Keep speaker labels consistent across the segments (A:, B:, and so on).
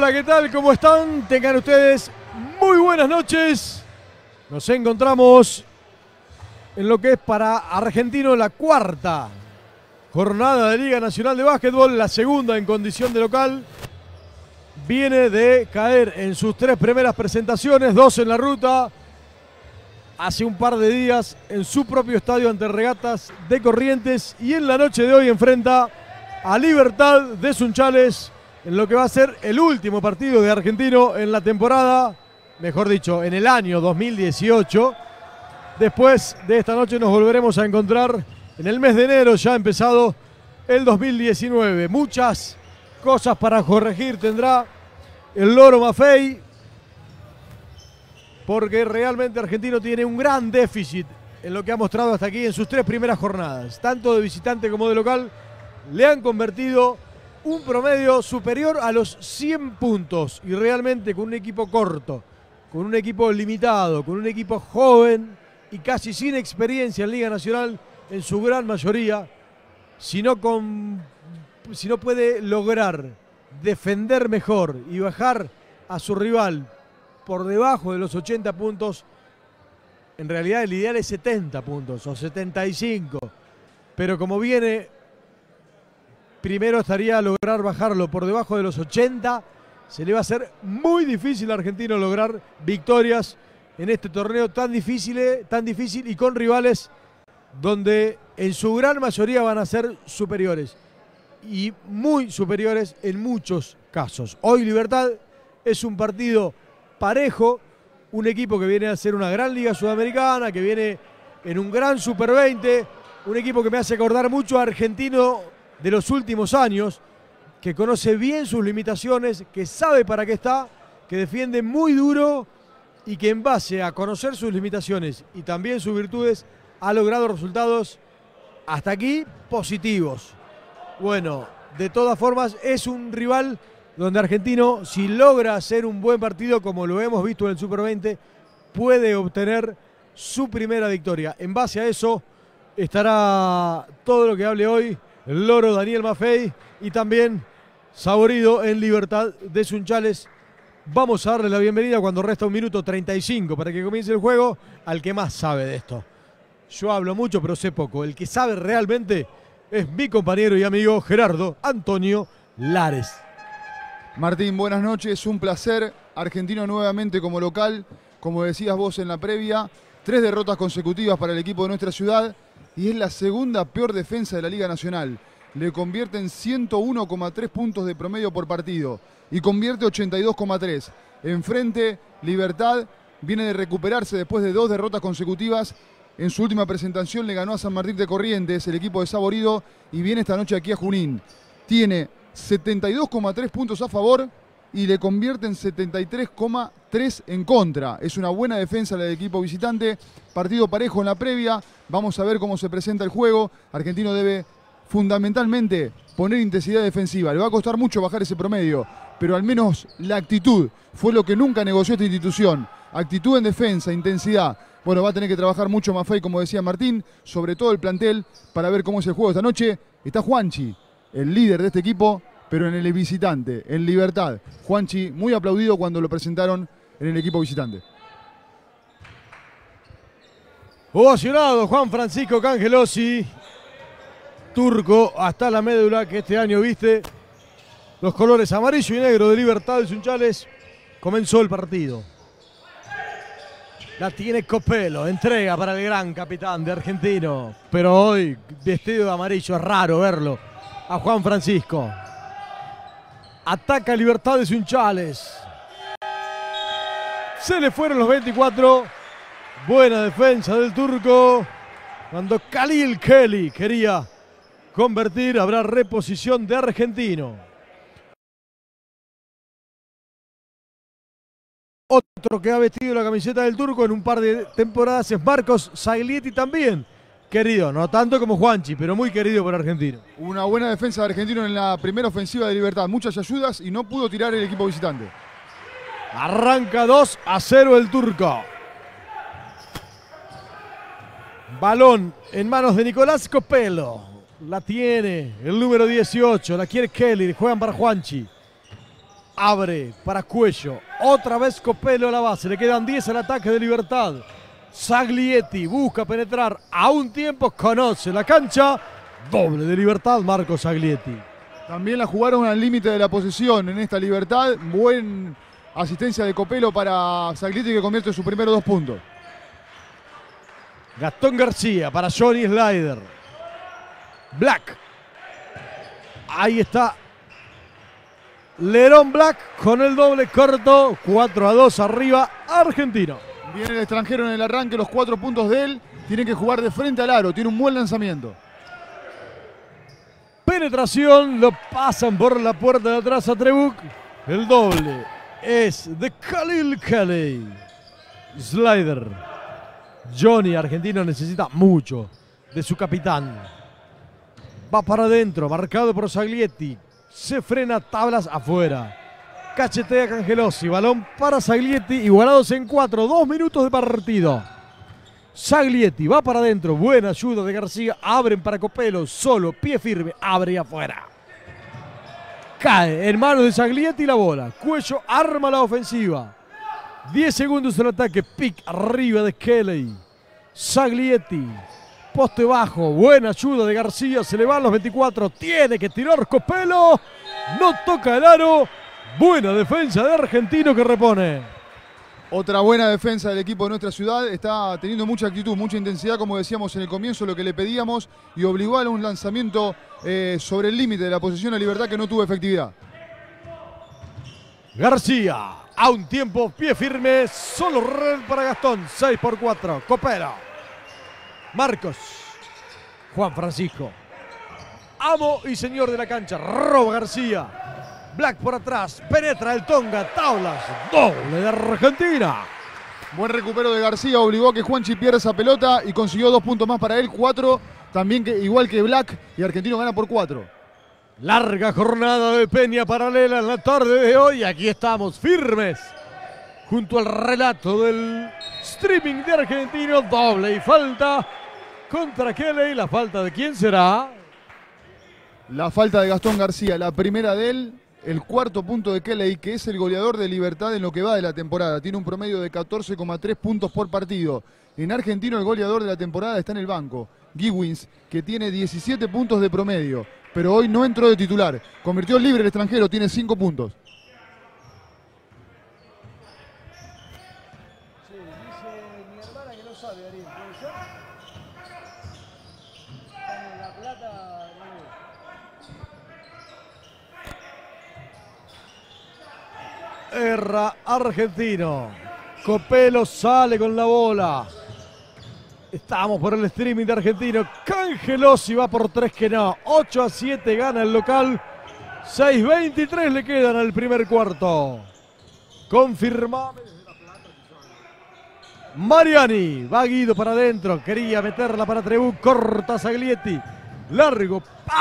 A: Hola, ¿qué tal? ¿Cómo están? Tengan ustedes muy buenas noches. Nos encontramos en lo que es para Argentino la cuarta jornada de Liga Nacional de Básquetbol, la segunda en condición de local. Viene de caer en sus tres primeras presentaciones, dos en la ruta, hace un par de días en su propio estadio ante Regatas de Corrientes, y en la noche de hoy enfrenta a Libertad de Sunchales en lo que va a ser el último partido de Argentino en la temporada, mejor dicho, en el año 2018. Después de esta noche nos volveremos a encontrar en el mes de enero, ya ha empezado el 2019. Muchas cosas para corregir tendrá el Loro Maffei, porque realmente Argentino tiene un gran déficit en lo que ha mostrado hasta aquí en sus tres primeras jornadas. Tanto de visitante como de local le han convertido un promedio superior a los 100 puntos. Y realmente con un equipo corto, con un equipo limitado, con un equipo joven y casi sin experiencia en Liga Nacional en su gran mayoría, si no puede lograr defender mejor y bajar a su rival por debajo de los 80 puntos, en realidad el ideal es 70 puntos o 75, pero como viene, primero estaría a lograr bajarlo por debajo de los 80, se le va a hacer muy difícil a Argentino lograr victorias en este torneo tan difícil y con rivales donde en su gran mayoría van a ser superiores y muy superiores en muchos casos. Hoy Libertad es un partido parejo, un equipo que viene a hacer una gran Liga Sudamericana, que viene en un gran Super 20, un equipo que me hace acordar mucho a Argentino de los últimos años, que conoce bien sus limitaciones, que sabe para qué está, que defiende muy duro y que en base a conocer sus limitaciones y también sus virtudes ha logrado resultados hasta aquí positivos. Bueno, de todas formas es un rival donde Argentino, si logra hacer un buen partido como lo hemos visto en el Super 20, puede obtener su primera victoria. En base a eso estará todo lo que hable hoy el Loro Daniel Maffei y también Saborido en Libertad de Sunchales. Vamos a darle la bienvenida cuando resta 1 minuto 35 para que comience el juego al que más sabe de esto. Yo hablo mucho pero sé poco. El que sabe realmente es mi compañero y amigo Gerardo Antonio Lares.
B: Martín, buenas noches, un placer. Argentino nuevamente como local, como decías vos en la previa, 3 derrotas consecutivas para el equipo de nuestra ciudad y es la segunda peor defensa de la Liga Nacional. Le convierte en 101,3 puntos de promedio por partido y convierte 82,3. Enfrente, Libertad viene de recuperarse después de 2 derrotas consecutivas. En su última presentación le ganó a San Martín de Corrientes, el equipo de Saborido, y viene esta noche aquí a Junín. Tiene 72,3 puntos a favor y le convierte en 73,3 en contra. Es una buena defensa la del equipo visitante. Partido parejo en la previa. Vamos a ver cómo se presenta el juego. Argentino debe fundamentalmente poner intensidad defensiva. Le va a costar mucho bajar ese promedio, pero al menos la actitud fue lo que nunca negoció esta institución. Actitud en defensa, intensidad. Bueno, va a tener que trabajar mucho Maffei, como decía Martín, sobre todo el plantel, para ver cómo es el juego esta noche. Está Juanchi, el líder de este equipo, pero en el visitante, en Libertad. Juanchi, muy aplaudido cuando lo presentaron en el equipo visitante.
A: Ovacionado Juan Francisco Cangelosi, turco hasta la médula, que este año viste los colores amarillo y negro de Libertad de Sunchales. Comenzó el partido. La tiene Copelo, entrega para el gran capitán de Argentino, pero hoy vestido de amarillo, es raro verlo a Juan Francisco. Ataca Libertad de Sunchales. Se le fueron los 24. Buena defensa del turco. Cuando Khalil Kelly quería convertir, habrá reposición de Argentino. Otro que ha vestido la camiseta del turco en un par de temporadas es Marcos Zaglietti, también querido, no tanto como Juanchi, pero muy querido por Argentino.
B: Una buena defensa de Argentino en la primera ofensiva de Libertad. Muchas ayudas y no pudo tirar el equipo visitante.
A: Arranca 2-0 el turco. Balón en manos de Nicolás Copelo. La tiene el número 18, la quiere Kelly, juegan para Juanchi. Abre para Cuello. Otra vez Copelo a la base. Le quedan 10 al ataque de Libertad. Saglietti busca penetrar a un tiempo. Conoce la cancha. Doble de Libertad, Marco Saglietti.
B: También la jugaron al límite de la posesión en esta Libertad. Buen asistencia de Copelo para Saglietti, que convierte sus primeros 2 puntos.
A: Gastón García para Johnny Slider. Black. Ahí está Lerón Black con el doble corto. 4-2 arriba Argentino.
B: Viene el extranjero en el arranque, los 4 puntos de él. Tiene que jugar de frente al aro, tiene un buen lanzamiento. Penetración, lo pasan por la puerta de atrás a Trebuch.
A: El doble es de Khalil Kelly. Slider. Johnny, argentino, necesita mucho de su capitán. Va para adentro, marcado por Saglietti. Se frena, tablas afuera. Cachetea Cangelosi, balón para Saglietti, igualados en 4, 2 minutos de partido. Saglietti va para adentro, buena ayuda de García, abren para Copelo, solo, pie firme, abre y afuera. Cae en manos de Saglietti la bola. Cuello arma la ofensiva. 10 segundos en ataque, pick arriba de Kelly. Saglietti, poste bajo, buena ayuda de García, se le van los 24, tiene que tirar Copelo, no toca el aro. Buena defensa de Argentino que repone.
B: Otra buena defensa del equipo de nuestra ciudad. Está teniendo mucha actitud, mucha intensidad, como decíamos en el comienzo, lo que le pedíamos, y obligó a un lanzamiento sobre el límite de la posesión a Libertad que no tuvo efectividad.
A: García, a un tiempo, pie firme, solo red para Gastón, 6-4, Copelo. Marcos, Juan Francisco, amo y señor de la cancha, roba García. Black por atrás, penetra el Tonga, tablas, doble de Argentina.
B: Buen recupero de García, obligó a que Juanchi pierda esa pelota y consiguió 2 puntos más para él, 4, también igual que Black, y Argentino gana por 4.
A: Larga jornada de Peña Paralela en la tarde de hoy, aquí estamos firmes, junto al relato del streaming de Argentino, doble y falta contra Kelly. ¿La falta de quién será?
B: La falta de Gastón García, la primera de él. El 4.º punto de Kelly, que es el goleador de Libertad en lo que va de la temporada. Tiene un promedio de 14,3 puntos por partido. En Argentino el goleador de la temporada está en el banco, Giwins, que tiene 17 puntos de promedio, pero hoy no entró de titular. Convirtió libre el extranjero, tiene 5 puntos.
A: Sí, dice mi hermana que no sabe, Ariel. ¿Puede ser? Están en La Plata, erra Argentino. Copelo sale con la bola. Estamos por el streaming de Argentino. Cangelosi va por 3 que no. 8-7 gana el local. 6:23 le quedan al primer cuarto. Confirmame. Mariani. Va Guido para adentro. Quería meterla para Trebuch. Corta Saglietti. Largo.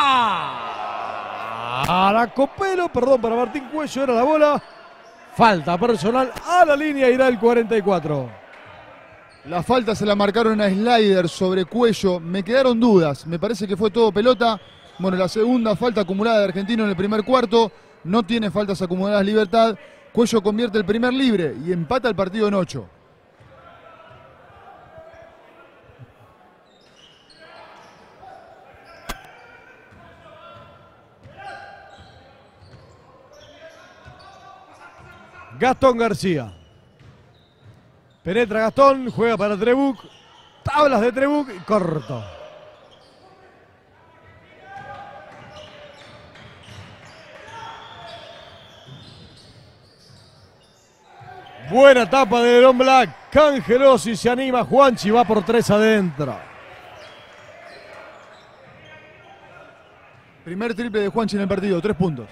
A: Para Copelo. Perdón, para Martín Cuello era la bola. Falta personal a la línea, irá el 44.
B: La falta se la marcaron a Slider sobre Cuello. Me quedaron dudas. Me parece que fue todo pelota. Bueno, la segunda falta acumulada de Argentino en el primer cuarto. No tiene faltas acumuladas Libertad. Cuello convierte el primer libre y empata el partido en 8.
A: Gastón García. Penetra Gastón, juega para Trebuch. Tablas de Trebuch y corto. Buena tapa de Lerón Black. Cangelosi se anima. Juanchi va por 3 adentro.
B: Primer triple de Juanchi en el partido, 3 puntos.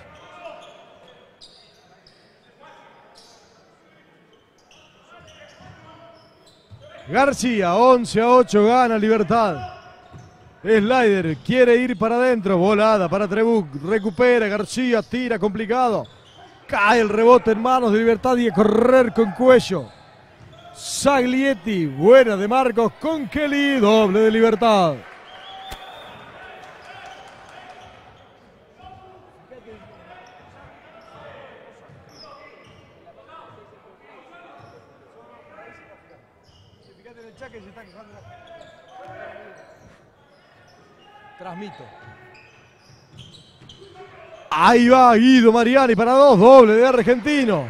A: García, 11-8, gana Libertad. Slider quiere ir para adentro, volada para Trebuch, recupera García, tira complicado. Cae el rebote en manos de Libertad y a correr con Cuello. Saglietti, buena de Marcos con Kelly, doble de Libertad. en el chat que se está quejando. Transmito. Ahí va Guido Mariani para 2, doble de Argentino.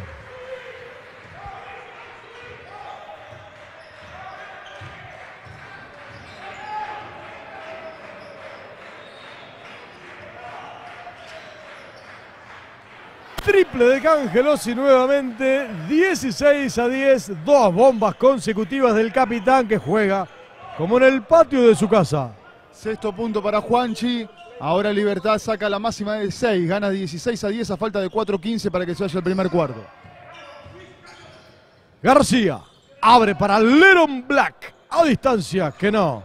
A: Triple de Cangelosi nuevamente, 16-10, 2 bombas consecutivas del capitán que juega como en el patio de su casa.
B: Sexto punto para Juanchi. Ahora Libertad saca la máxima de 6, gana 16-10 a falta de 4:15 para que se vaya el primer cuarto.
A: García abre para Leron Black, a distancia que no.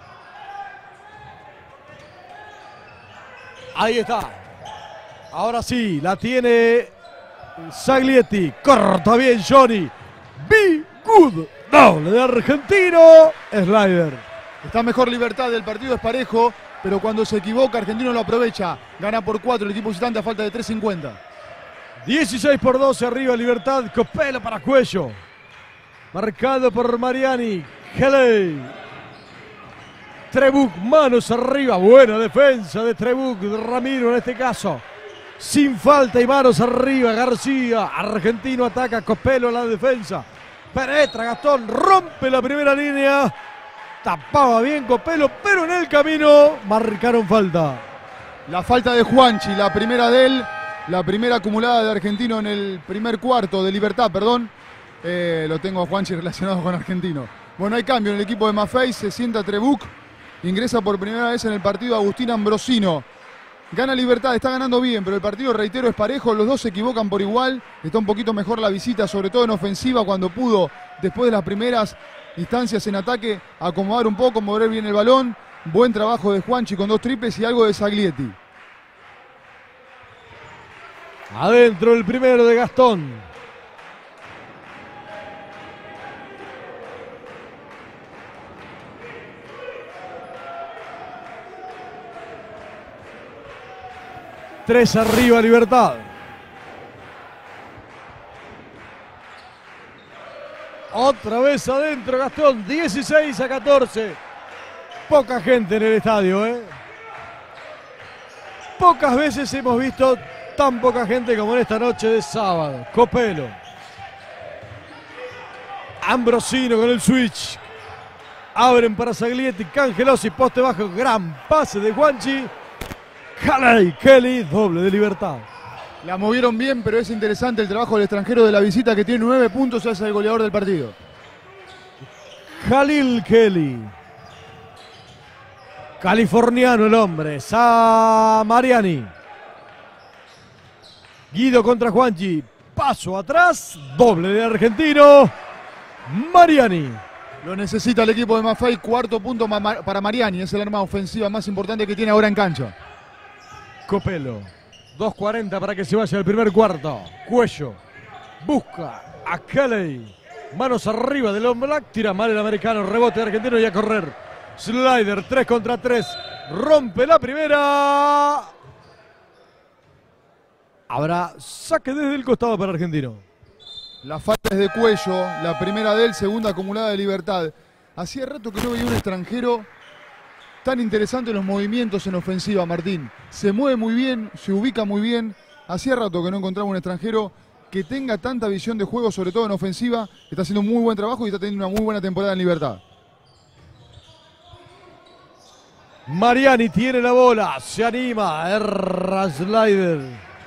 A: Ahí está. Ahora sí, la tiene Zaglietti. Corta bien Johnny. Be good. Doble de Argentino. Slider.
B: Está mejor Libertad, el partido es parejo, pero cuando se equivoca Argentino lo aprovecha. Gana por 4 el equipo visitante a falta de 3:50.
A: 16-12 arriba Libertad. Copelo para Cuello. Marcado por Mariani. Kelly. Trebuch, manos arriba. Buena defensa de Trebuch, de Ramiro en este caso. Sin falta y manos arriba, García. Argentino ataca, Copelo a la defensa. Penetra Gastón, rompe la primera línea. Tapaba bien Copelo, pero en el camino marcaron falta.
B: La falta de Juanchi, la primera de él, la primera acumulada de Argentino en el primer cuarto, de Libertad, perdón. Lo tengo a Juanchi relacionado con Argentino. Bueno, hay cambio en el equipo de Maffei, se sienta Trebuch. Ingresa por primera vez en el partido Agustín Ambrosino. Gana Libertad, está ganando bien, pero el partido, reitero, es parejo. Los dos se equivocan por igual. Está un poquito mejor la visita, sobre todo en ofensiva, cuando pudo, después de las primeras instancias en ataque, acomodar un poco, mover bien el balón. Buen trabajo de Juanchi con 2 triples y algo de Zaglietti.
A: Adentro el primero de Gastón. Tres arriba Libertad. Otra vez adentro Gastón, 16-14. Poca gente en el estadio, ¿eh? Pocas veces hemos visto tan poca gente como en esta noche de sábado. Copelo. Ambrosino con el switch. Abren para Zaglietti, Cangelosi, poste bajo, gran pase de Juanchi. Kelly, doble de Libertad.
B: La movieron bien, pero es interesante el trabajo del extranjero de la visita, que tiene 9 puntos, es el goleador del partido.
A: Khalil Kelly. Californiano el hombre. Mariani. Guido contra Juanchi. Paso atrás. Doble de Argentino. Mariani.
B: Lo necesita el equipo de Maffei. Cuarto punto para Mariani. Es el arma ofensiva más importante que tiene ahora en cancha.
A: Copelo. 2:40 para que se vaya el primer cuarto. Cuello. Busca a Kelly. Manos arriba del Black. Tira mal el americano. Rebote de Argentino y a correr. Slider 3 contra 3. Rompe la primera. Habrá saque desde el costado para Argentino.
B: La falta es de Cuello. La primera de él, segunda acumulada de Libertad. Hacía rato que no veía un extranjero tan interesante en los movimientos en ofensiva, Martín. Se mueve muy bien, se ubica muy bien. Hacía rato que no encontraba un extranjero que tenga tanta visión de juego, sobre todo en ofensiva. Está haciendo un muy buen trabajo y está teniendo una muy buena temporada en Libertad.
A: Mariani tiene la bola, se anima, erra Slider.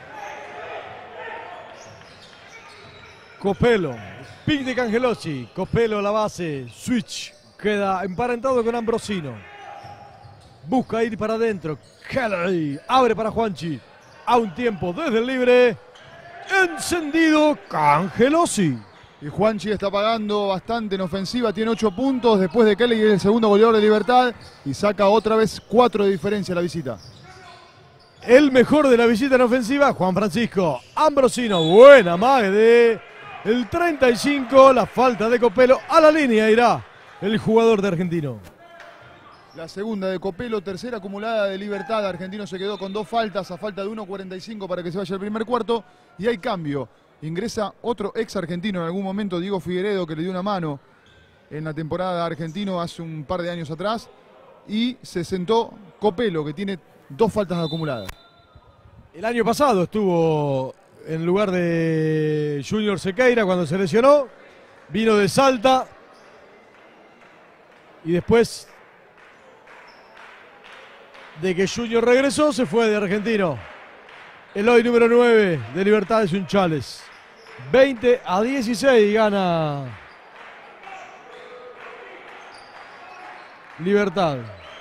A: Copelo, pick de Cangelosi, Copelo a la base, switch, queda emparentado con Ambrosino. Busca ir para adentro, Kelly, abre para Juanchi, a un tiempo desde el libre, encendido Cangelosi.
B: Y Juanchi está pagando bastante en ofensiva, tiene 8 puntos, después de Kelly es el segundo goleador de Libertad y saca otra vez 4 de diferencia a la visita.
A: El mejor de la visita en ofensiva, Juan Francisco Ambrosino, buena mague de el 35, la falta de Copelo, a la línea irá el jugador de Argentino.
B: La segunda de Copelo, tercera acumulada de Libertad. Argentino se quedó con 2 faltas a falta de 1:45 para que se vaya el primer cuarto. Y hay cambio. Ingresa otro ex argentino en algún momento, Diego Figueredo, que le dio una mano en la temporada de Argentino hace un par de años atrás. Y se sentó Copelo, que tiene 2 faltas acumuladas.
A: El año pasado estuvo en lugar de Junior Sequeira cuando se lesionó. Vino de Salta. Y después de que Junior regresó, se fue de Argentino. El hoy número 9 de Libertad de Sunchales. 20-16 gana Libertad.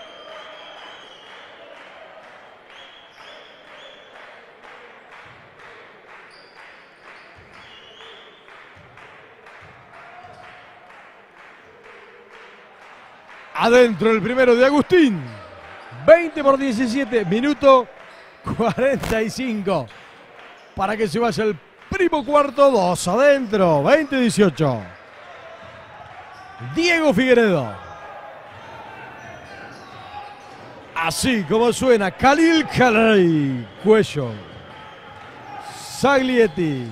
A: Adentro el primero de Agustín. 20-17, minuto 45. Para que se vaya el primo cuarto, 2 adentro. 20-18. Diego Figueredo. Así como suena, Khalil Calay. Cuello. Saglietti.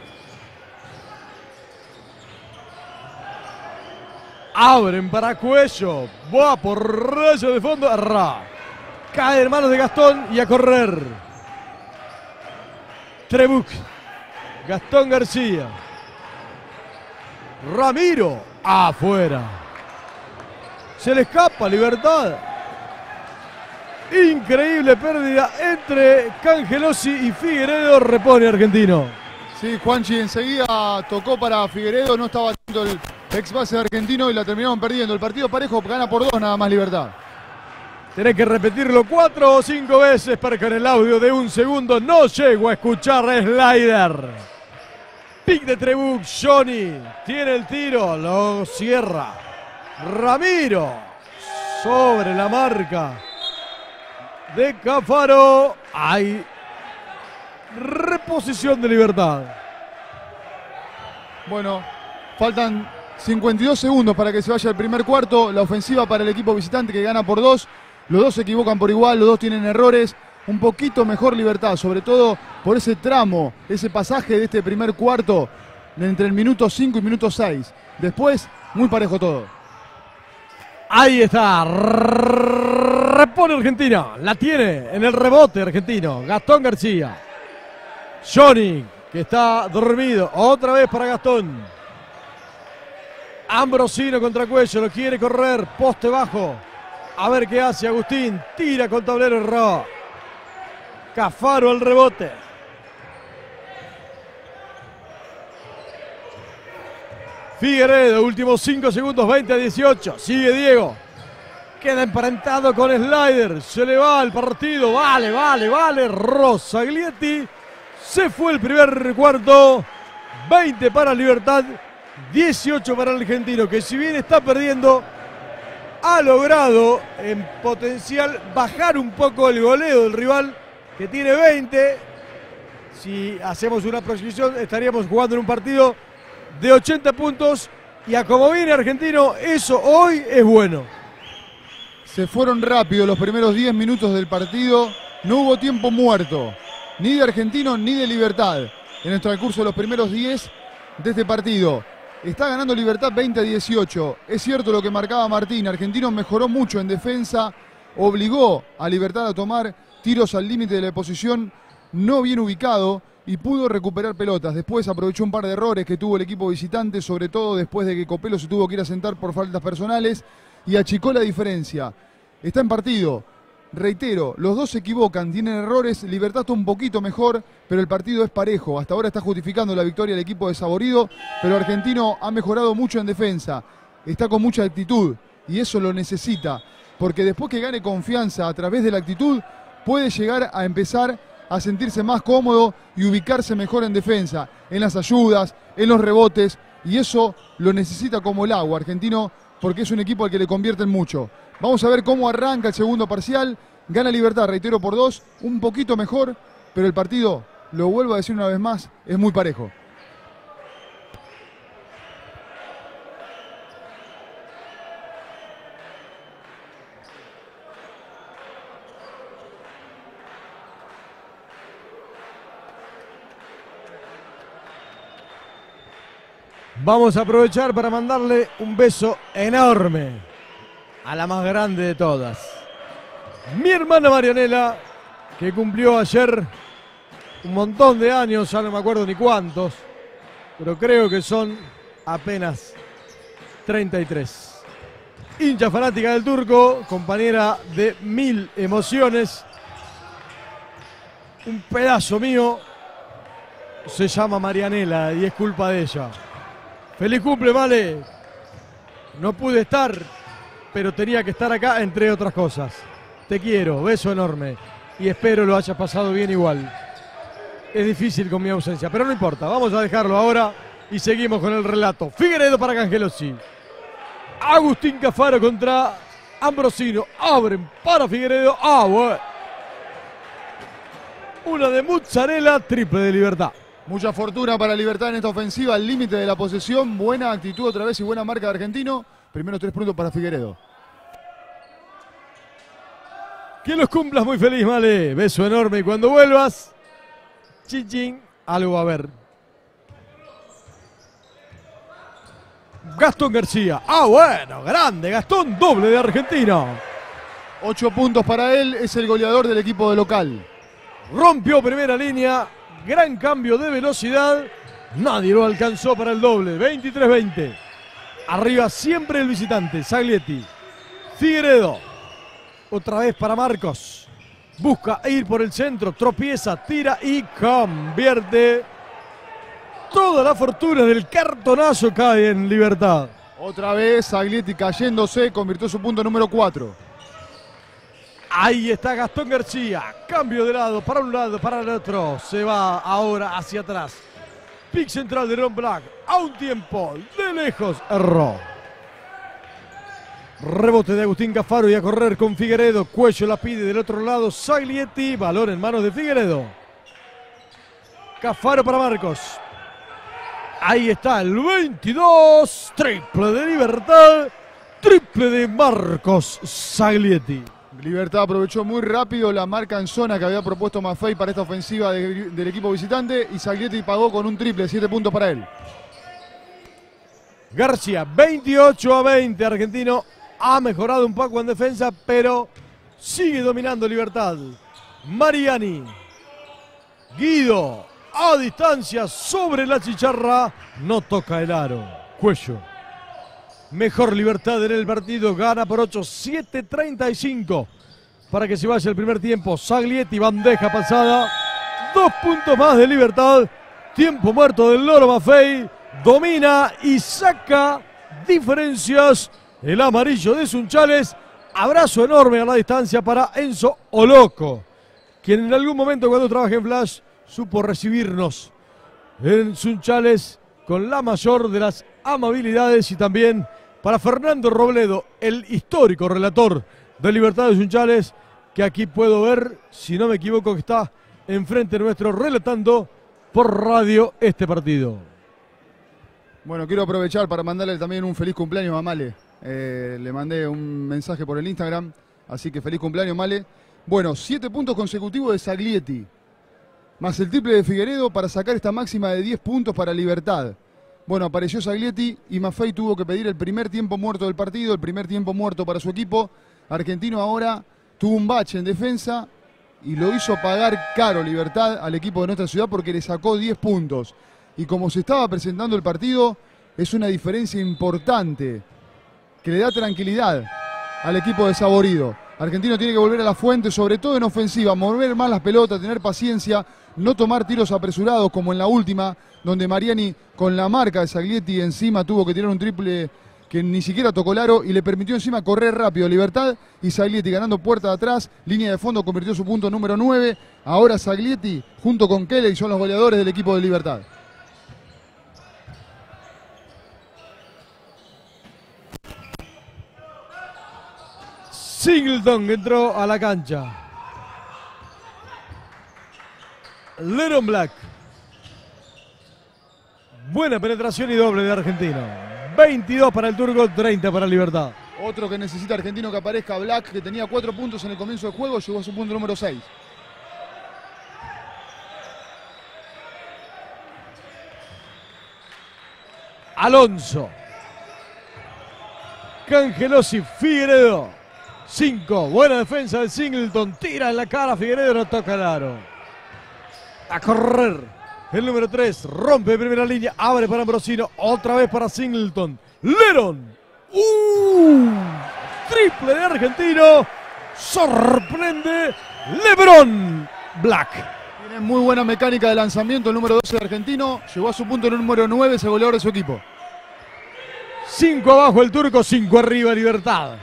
A: Abren para Cuello. Va por rayo de fondo. Arra. Cae en manos de Gastón y a correr. Trebuch. Gastón García. Ramiro. Afuera. Se le escapa Libertad. Increíble pérdida entre Cangelosi y Figueredo. Repone Argentino.
B: Sí, Juanchi enseguida tocó para Figueredo. No estaba atento el ex base de Argentino y la terminaron perdiendo. El partido parejo, gana por 2 nada más Libertad.
A: Tenés que repetirlo 4 o 5 veces para que en el audio de 1 segundo no llego a escuchar slider. Pick de Trebuch, Johnny tiene el tiro, lo cierra. Ramiro sobre la marca de Cafaro. Hay reposición de Libertad.
B: Bueno, faltan 52 segundos para que se vaya el primer cuarto. La ofensiva para el equipo visitante que gana por 2. Los dos se equivocan por igual, los dos tienen errores. Un poquito mejor Libertad, sobre todo por ese tramo, ese pasaje de este primer cuarto entre el minuto 5 y minuto 6. Después, muy parejo todo.
A: Ahí está. Repone Argentina. La tiene en el rebote argentino. Gastón García. Johnny, que está dormido. Otra vez para Gastón. Ambrosino contra Cuello. Lo quiere correr. Poste bajo. A ver qué hace Agustín. Tira con tablero errado. Cafaro al rebote. Figueredo, últimos 5 segundos, 20-18. Sigue Diego. Queda emparentado con Slider. Se le va el partido. Vale. Rosaglietti. Se fue el primer cuarto. 20 para Libertad. 18 para el Argentino, que si bien está perdiendo, ha logrado en potencial bajar un poco el goleo del rival, que tiene 20. Si hacemos una proyección, estaríamos jugando en un partido de 80 puntos. Y a como viene Argentino, eso hoy es bueno.
B: Se fueron rápido los primeros 10 minutos del partido. No hubo tiempo muerto, ni de Argentino ni de Libertad, en el transcurso de los primeros 10 de este partido. Está ganando Libertad 20-18. Es cierto lo que marcaba Martín. Argentino mejoró mucho en defensa. Obligó a Libertad a tomar tiros al límite de la posición, no bien ubicado, y pudo recuperar pelotas. Después aprovechó un par de errores que tuvo el equipo visitante, sobre todo después de que Copelo se tuvo que ir a sentar por faltas personales, y achicó la diferencia. Está en partido. Reitero, los dos se equivocan, tienen errores. Libertad está un poquito mejor, pero el partido es parejo. Hasta ahora está justificando la victoria el equipo de Saborido, pero Argentino ha mejorado mucho en defensa. Está con mucha actitud y eso lo necesita, porque después que gane confianza a través de la actitud, puede llegar a empezar a sentirse más cómodo y ubicarse mejor en defensa, en las ayudas, en los rebotes, y eso lo necesita como el agua Argentino, porque es un equipo al que le convierten mucho. Vamos a ver cómo arranca el segundo parcial. Gana Libertad, reitero, por 2, un poquito mejor, pero el partido, lo vuelvo a decir una vez más, es muy parejo.
A: Vamos a aprovechar para mandarle un beso enorme a la más grande de todas. Mi hermana Marianela, que cumplió ayer un montón de años, ya no me acuerdo ni cuántos, pero creo que son apenas 33. Hincha fanática del Turco, compañera de 1000 emociones. Un pedazo mío se llama Marianela y es culpa de ella. Feliz cumple, Male. No pude estar, pero tenía que estar acá, entre otras cosas. Te quiero, beso enorme y espero lo hayas pasado bien igual. Es difícil con mi ausencia, pero no importa. Vamos a dejarlo ahora y seguimos con el relato. Figueiredo para Cangelosi. Agustín Cafaro contra Ambrosino. Abren para Figueiredo. Bueno. Una de mozzarella, triple de Libertad.
B: Mucha fortuna para Libertad en esta ofensiva, al límite de la posesión. Buena actitud otra vez y buena marca de Argentino. Primeros 3 puntos para Figueiredo.
A: Que los cumplas muy feliz, Male. Beso enorme y cuando vuelvas, chin chin, algo va a haber. Gastón García. Bueno, grande Gastón, doble de Argentina.
B: 8 puntos para él, es el goleador del equipo de local.
A: Rompió primera línea, gran cambio de velocidad. Nadie lo alcanzó para el doble. 23-20. Arriba siempre el visitante, Saglietti. Figueiredo. Otra vez para Marcos. Busca ir por el centro, tropieza, tira y convierte. Toda la fortuna del cartonazo cae en Libertad.
B: Otra vez Saglietti cayéndose, convirtió su punto número 4.
A: Ahí está Gastón García. Cambio de lado, para un lado, para el otro. Se va ahora hacia atrás. Pick central de Ron Black. A un tiempo, de lejos, erró. Rebote de Agustín Cafaro y a correr con Figueiredo. Cuello la pide del otro lado. Saglietti, balón en manos de Figueiredo. Cafaro para Marcos. Ahí está el 22. Triple de Libertad. Triple de Marcos Saglietti.
B: Libertad aprovechó muy rápido la marca en zona que había propuesto Maffei para esta ofensiva del equipo visitante y Saglietti pagó con un triple, 7 puntos para él.
A: García, 28-20. Argentino ha mejorado un poco en defensa, pero sigue dominando Libertad. Mariani. Guido, a distancia sobre la chicharra, no toca el aro. Cuello. Mejor Libertad en el partido, gana por 8, 7-35 para que se vaya el primer tiempo. Saglietti, bandeja pasada, 2 puntos más de Libertad. Tiempo muerto del Loro Maffei, domina y saca diferencias el amarillo de Sunchales. Abrazo enorme a la distancia para Enzo Oloco, quien en algún momento cuando trabajé en Flash supo recibirnos en Sunchales con la mayor de las amabilidades, y también para Fernando Robledo, el histórico relator de Libertad de Sunchales, que aquí puedo ver, si no me equivoco, que está enfrente nuestro relatando por radio este partido.
B: Bueno, quiero aprovechar para mandarle también un feliz cumpleaños a Male. Le mandé un mensaje por el Instagram, así que feliz cumpleaños, Male. Bueno, 7 puntos consecutivos de Saglietti, más el triple de Figueiredo para sacar esta máxima de 10 puntos para Libertad. Bueno, apareció Saglietti y Maffei tuvo que pedir el primer tiempo muerto del partido, el primer tiempo muerto para su equipo. Argentino ahora tuvo un bache en defensa y lo hizo pagar caro Libertad al equipo de nuestra ciudad porque le sacó 10 puntos. Y como se estaba presentando el partido, es una diferencia importante que le da tranquilidad al equipo de Saborido. Argentino tiene que volver a la fuente, sobre todo en ofensiva, mover más las pelotas, tener paciencia, no tomar tiros apresurados como en la última, donde Mariani con la marca de Saglietti encima tuvo que tirar un triple que ni siquiera tocó el aro y le permitió encima correr rápido. Libertad y Saglietti ganando puerta de atrás, línea de fondo, convirtió su punto número 9. Ahora Saglietti junto con Kelly son los goleadores del equipo de Libertad.
A: Singleton entró a la cancha. Leron Black. Buena penetración y doble de Argentino. 22 para el Turco, 30 para Libertad.
B: Otro que necesita Argentino que aparezca, Black, que tenía 4 puntos en el comienzo del juego, llegó a su punto número 6.
A: Alonso. Cangelosi, Figueiredo. 5. Buena defensa de Singleton. Tira en la cara a Figueiredo, no toca el aro. A correr. El número 3. Rompe primera línea. Abre para Ambrosino. Otra vez para Singleton. Lerón. Triple de argentino. Sorprende LeBron Black.
B: Tiene muy buena mecánica de lanzamiento el número 12 de argentino. Llegó a su punto el número 9, es el goleador de su equipo.
A: 5 abajo el turco, 5 arriba Libertad.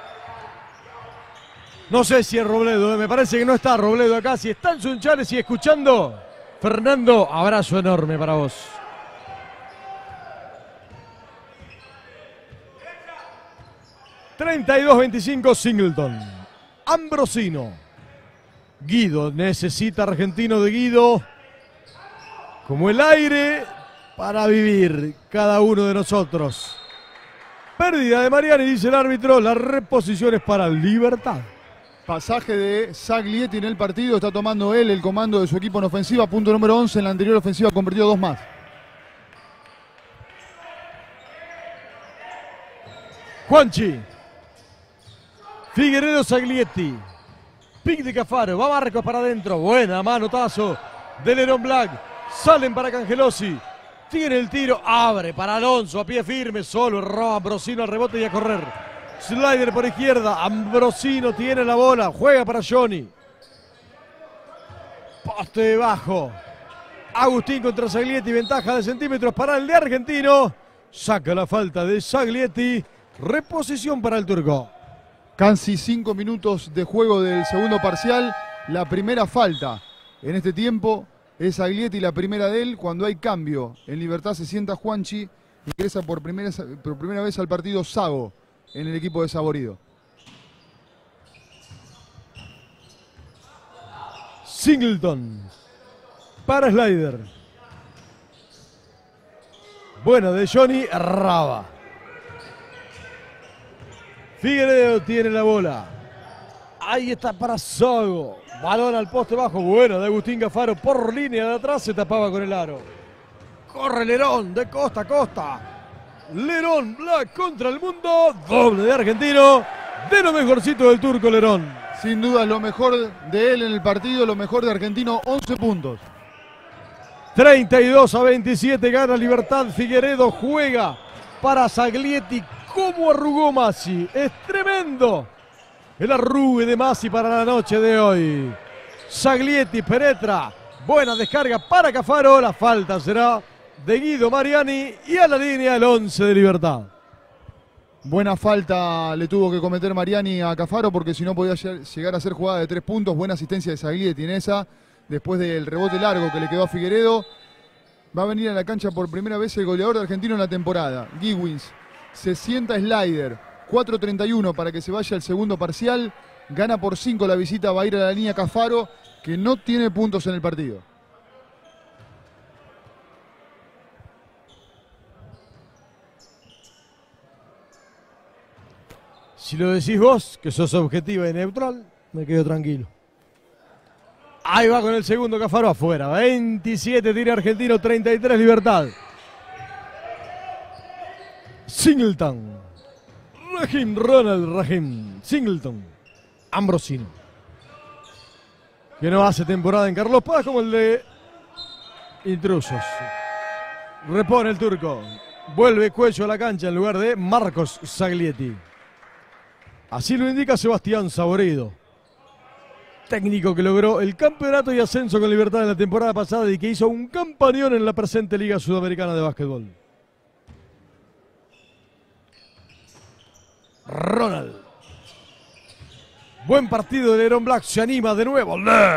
A: No sé si es Robledo, me parece que no está Robledo acá. Si está en Sunchales y escuchando, Fernando, abrazo enorme para vos. (32-25) Singleton. Ambrosino. Guido, necesita argentino de Guido. Como el aire para vivir cada uno de nosotros. Pérdida de Mariani, dice el árbitro. La reposición es para Libertad.
B: Pasaje de Zaglietti en el partido. Está tomando él el comando de su equipo en ofensiva. Punto número 11. En la anterior ofensiva convirtió 2 más.
A: Juanchi. Figueiredo, Zaglietti. Pick de Cafaro. Va Marcos para adentro. Buena manotazo de Lerón Black. Salen para Cangelosi. Tiene el tiro. Abre para Alonso. A pie firme. Solo roba Ambrosino al rebote y a correr. Slider por izquierda. Ambrosino tiene la bola. Juega para Johnny. Poste bajo. Agustín contra Zaglietti. Ventaja de centímetros para el de argentino. Saca la falta de Zaglietti. Reposición para el turco.
B: Casi 5 minutos de juego del segundo parcial. La primera falta en este tiempo es Zaglietti, la primera de él. Cuando hay cambio en Libertad se sienta Juanchi. Ingresa por primera vez al partido Sago en el equipo de Saborido.
A: Singleton para Slider. Buena de Johnny, erraba. Figueiredo tiene la bola. Ahí está para Sago. Balón al poste bajo. Buena de Agustín Cafaro por línea de atrás. Se tapaba con el aro. Corre Lerón de costa a costa. Lerón Black contra el mundo. Doble de argentino. De lo mejorcito del turco Lerón.
B: Sin duda lo mejor de él en el partido. Lo mejor de argentino. 11 puntos.
A: 32-27 gana Libertad. Figueiredo juega para Zaglietti. ¿Cómo arrugó Masi? Es tremendo el arrugue de Masi para la noche de hoy. Zaglietti penetra. Buena descarga para Cafaro. La falta será de Guido Mariani. Y a la línea el 11 de Libertad.
B: Buena falta le tuvo que cometer Mariani a Cafaro porque si no podía llegar a ser jugada de 3 puntos. Buena asistencia de Zaglietti en esa. Después del rebote largo que le quedó a Figueiredo. Va a venir a la cancha por primera vez el goleador de argentino en la temporada. Giwins. Se sienta Slider. 4:31 para que se vaya al segundo parcial. Gana por 5 la visita. Va a ir a la línea Cafaro, que no tiene puntos en el partido.
A: Si lo decís vos, que sos objetiva y neutral, me quedo tranquilo. Ahí va con el segundo Cafaro afuera. 27 tira argentino, 33 Libertad. Singleton. Rahim. Singleton. Ambrosino. Que no hace temporada en Carlos Paz como el de Intrusos. Repone el turco. Vuelve Cuello a la cancha en lugar de Marcos Zaglietti. Así lo indica Sebastián Saborido. Técnico que logró el campeonato y ascenso con Libertad en la temporada pasada y que hizo un campañón en la presente Liga Sudamericana de Básquetbol. Ronald. Buen partido de Lerón Black. Se anima de nuevo.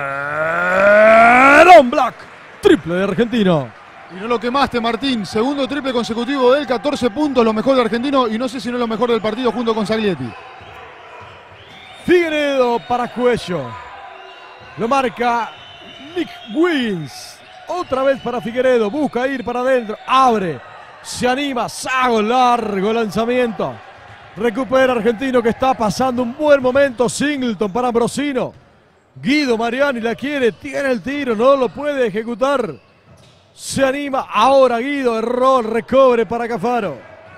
A: Lerón Black. Triple de argentino.
B: Y no lo quemaste, Martín. Segundo triple consecutivo de él. 14 puntos, lo mejor de argentino. Y no sé si no es lo mejor del partido junto con Zaglietti.
A: Figueiredo para Cuello. Lo marca Nick Wiggins. Otra vez para Figueiredo. Busca ir para adentro. Abre. Se anima. Sago. Largo lanzamiento. Recupera argentino que está pasando un buen momento. Singleton para Ambrosino. Guido Mariani la quiere. Tiene el tiro. No lo puede ejecutar. Se anima. Ahora Guido. Error. Recobre para Cafaro.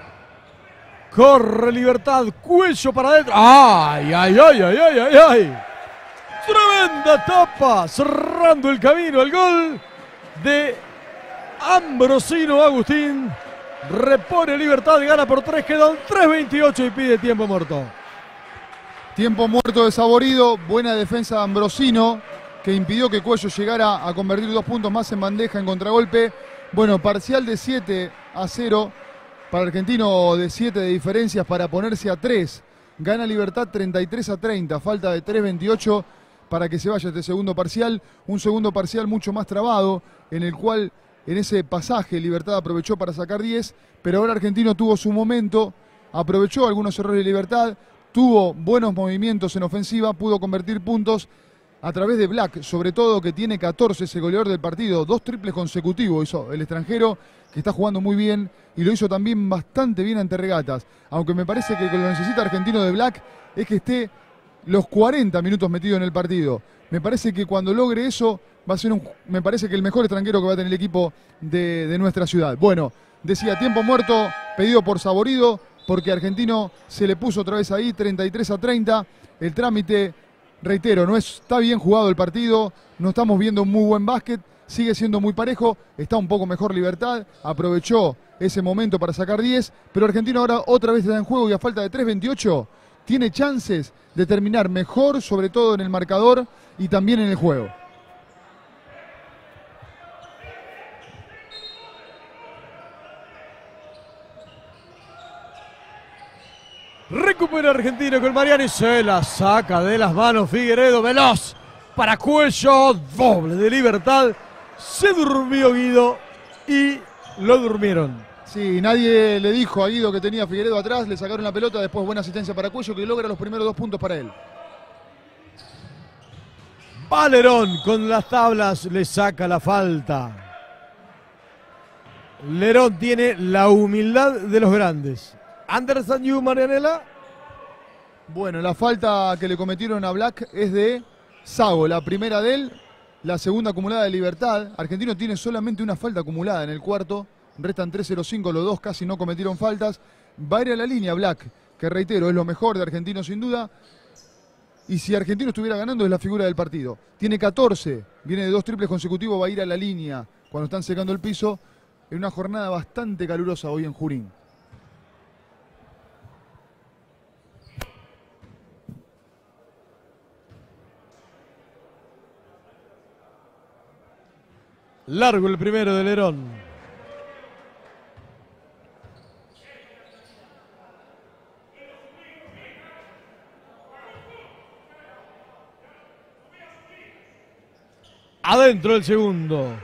A: Corre Libertad. Cuello para adentro. ¡Ay, ay, ay, ay, ay, ay, ay! Tremenda tapa. Cerrando el camino. El gol de Ambrosino Agustín. Repone Libertad. Gana por 3. Quedan 3:28 y pide tiempo muerto.
B: Tiempo muerto de Saborido. Buena defensa de Ambrosino, que impidió que Cuello llegara a convertir 2 puntos más en bandeja en contragolpe. Bueno, parcial de 7-0 para Argentino, de 7 de diferencias para ponerse a 3. Gana Libertad 33-30, falta de 3:28 para que se vaya este segundo parcial. Un segundo parcial mucho más trabado, en el cual en ese pasaje Libertad aprovechó para sacar 10, pero ahora Argentino tuvo su momento, aprovechó algunos errores de Libertad, tuvo buenos movimientos en ofensiva, pudo convertir puntos a través de Black, sobre todo, que tiene 14, ese goleador del partido. 2 triples consecutivos hizo el extranjero, que está jugando muy bien, y lo hizo también bastante bien ante Regatas. Aunque me parece que lo que necesita Argentino de Black es que esté los 40 minutos metido en el partido. Me parece que cuando logre eso va a ser me parece que el mejor extranjero que va a tener el equipo de nuestra ciudad. Bueno, decía, tiempo muerto pedido por Saborido, porque Argentino se le puso otra vez ahí, 33-30. El trámite, reitero, no está bien jugado el partido, no estamos viendo un muy buen básquet, sigue siendo muy parejo, está un poco mejor Libertad, aprovechó ese momento para sacar 10, pero Argentino ahora otra vez está en juego y a falta de 3:28 tiene chances de terminar mejor, sobre todo en el marcador y también en el juego.
A: Recupera Argentino con Mariani. Se la saca de las manos Figueredo. Veloz para Cuello. Doble de Libertad. Se durmió Guido y lo durmieron.
B: Sí, nadie le dijo a Guido que tenía Figueredo atrás. Le sacaron la pelota. Después buena asistencia para Cuello, que logra los primeros 2 puntos para él.
A: Valerón con las tablas le saca la falta. Lerón tiene la humildad de los grandes. Anderson Yu, Marianela.
B: Bueno, la falta que le cometieron a Black es de Sago, la primera de él, la segunda acumulada de Libertad. Argentino tiene solamente una falta acumulada en el cuarto, restan 3:05, los dos casi no cometieron faltas. Va a ir a la línea Black, que reitero, es lo mejor de Argentino sin duda. Y si Argentino estuviera ganando es la figura del partido. Tiene 14, viene de 2 triples consecutivos, va a ir a la línea cuando están secando el piso, en una jornada bastante calurosa hoy en Junín.
A: Largo el primero de Lerón. Adentro el segundo.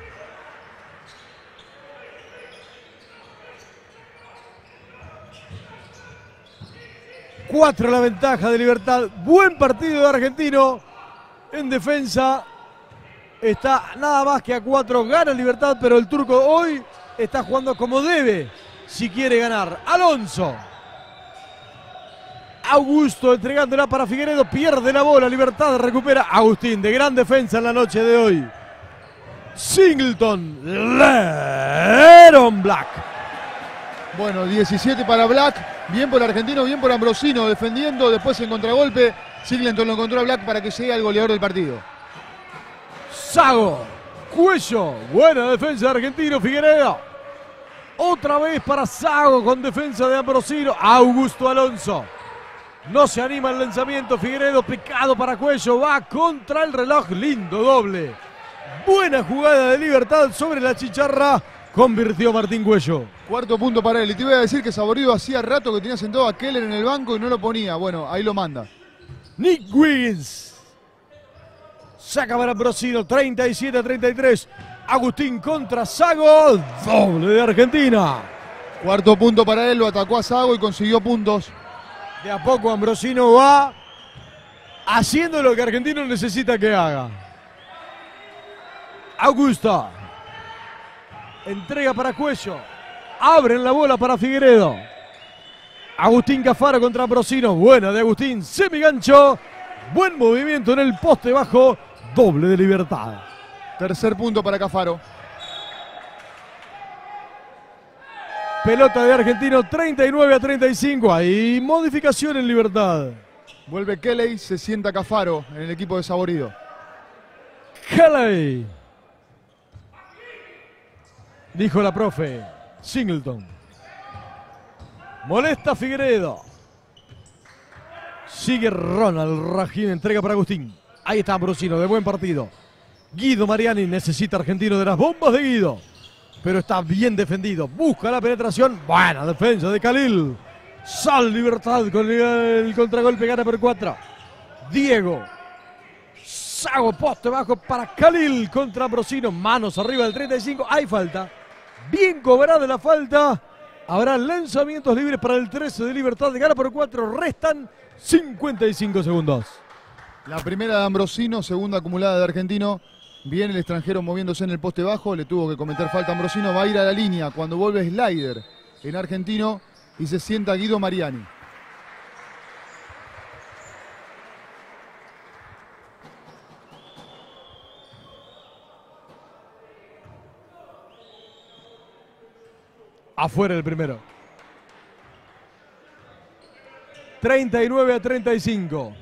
A: Cuatro la ventaja de Libertad. Buen partido de Argentino. En defensa está nada más que a 4. Gana Libertad, pero el turco hoy está jugando como debe si quiere ganar. Alonso. Augusto entregándola para Figueredo. Pierde la bola. Libertad recupera. Agustín de gran defensa en la noche de hoy. Singleton. Lerón Black.
B: Bueno, 17 para Black. Bien por Argentino, bien por Ambrosino defendiendo. Después en contragolpe, Singleton lo encontró a Black para que llegue al goleador del partido.
A: Sago. Cuello. Buena defensa de Argentino. Figueredo. Otra vez para Sago con defensa de Ambrosino. Augusto Alonso. No se anima el lanzamiento. Figueredo picado para Cuello. Va contra el reloj. Lindo doble. Buena jugada de Libertad sobre la chicharra. Convirtió Martín Cuello.
B: Cuarto punto para él. Y te voy a decir que Saborido hacía rato que tenía sentado a Keller en el banco y no lo ponía. Bueno, ahí lo manda.
A: Nick Wiggins. Saca para Ambrosino. 37-33. Agustín contra Sago. Doble de Argentina.
B: Cuarto punto para él. Lo atacó a Sago y consiguió puntos.
A: De a poco Ambrosino va haciendo lo que Argentino necesita que haga. Augusto. Entrega para Cuello. Abren la bola para Figueredo. Agustín Cafaro contra Ambrosino. Buena de Agustín. Semigancho. Buen movimiento en el poste bajo. Doble de Libertad.
B: Tercer punto para Cafaro.
A: Pelota de Argentino, 39-35. Hay modificación en Libertad.
B: Vuelve Kelly, se sienta Cafaro en el equipo de Saborido.
A: Kelly. Dijo la profe. Singleton. Molesta Figueredo. Sigue Ronald Rajim, entrega para Agustín. Ahí está Ambrosino, de buen partido. Guido Mariani necesita Argentino de las bombas de Guido. Pero está bien defendido. Busca la penetración. Buena defensa de Khalil. Sal Libertad con el contragolpe, gana por 4. Diego. Sago, poste bajo para Khalil contra Ambrosino. Manos arriba del 35. Hay falta. Bien cobrada la falta. Habrá lanzamientos libres para el 13 de Libertad. Gana por 4. Restan 55 segundos.
B: La primera de Ambrosino, segunda acumulada de Argentino. Viene el extranjero moviéndose en el poste bajo. Le tuvo que cometer falta a Ambrosino. Va a ir a la línea cuando vuelve Slider en Argentino. Y se sienta Guido Mariani.
A: Afuera el primero. 39-35.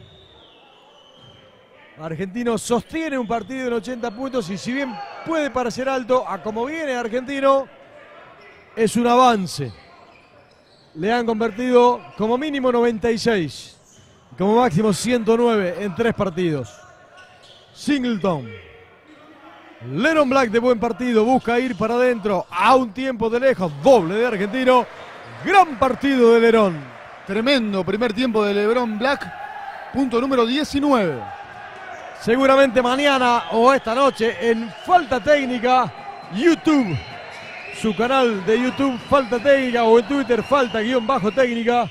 A: Argentino sostiene un partido en 80 puntos y si bien puede parecer alto, a como viene Argentino, es un avance. Le han convertido como mínimo 96, como máximo 109 en 3 partidos. Singleton. Leron Black de buen partido, busca ir para adentro, a un tiempo de lejos, doble de Argentino. Gran partido de Lerón.
B: Tremendo primer tiempo de LeBron Black, punto número 19.
A: Seguramente mañana o esta noche en Falta Técnica, YouTube. Su canal de YouTube, Falta Técnica, o en Twitter, Falta_Técnica,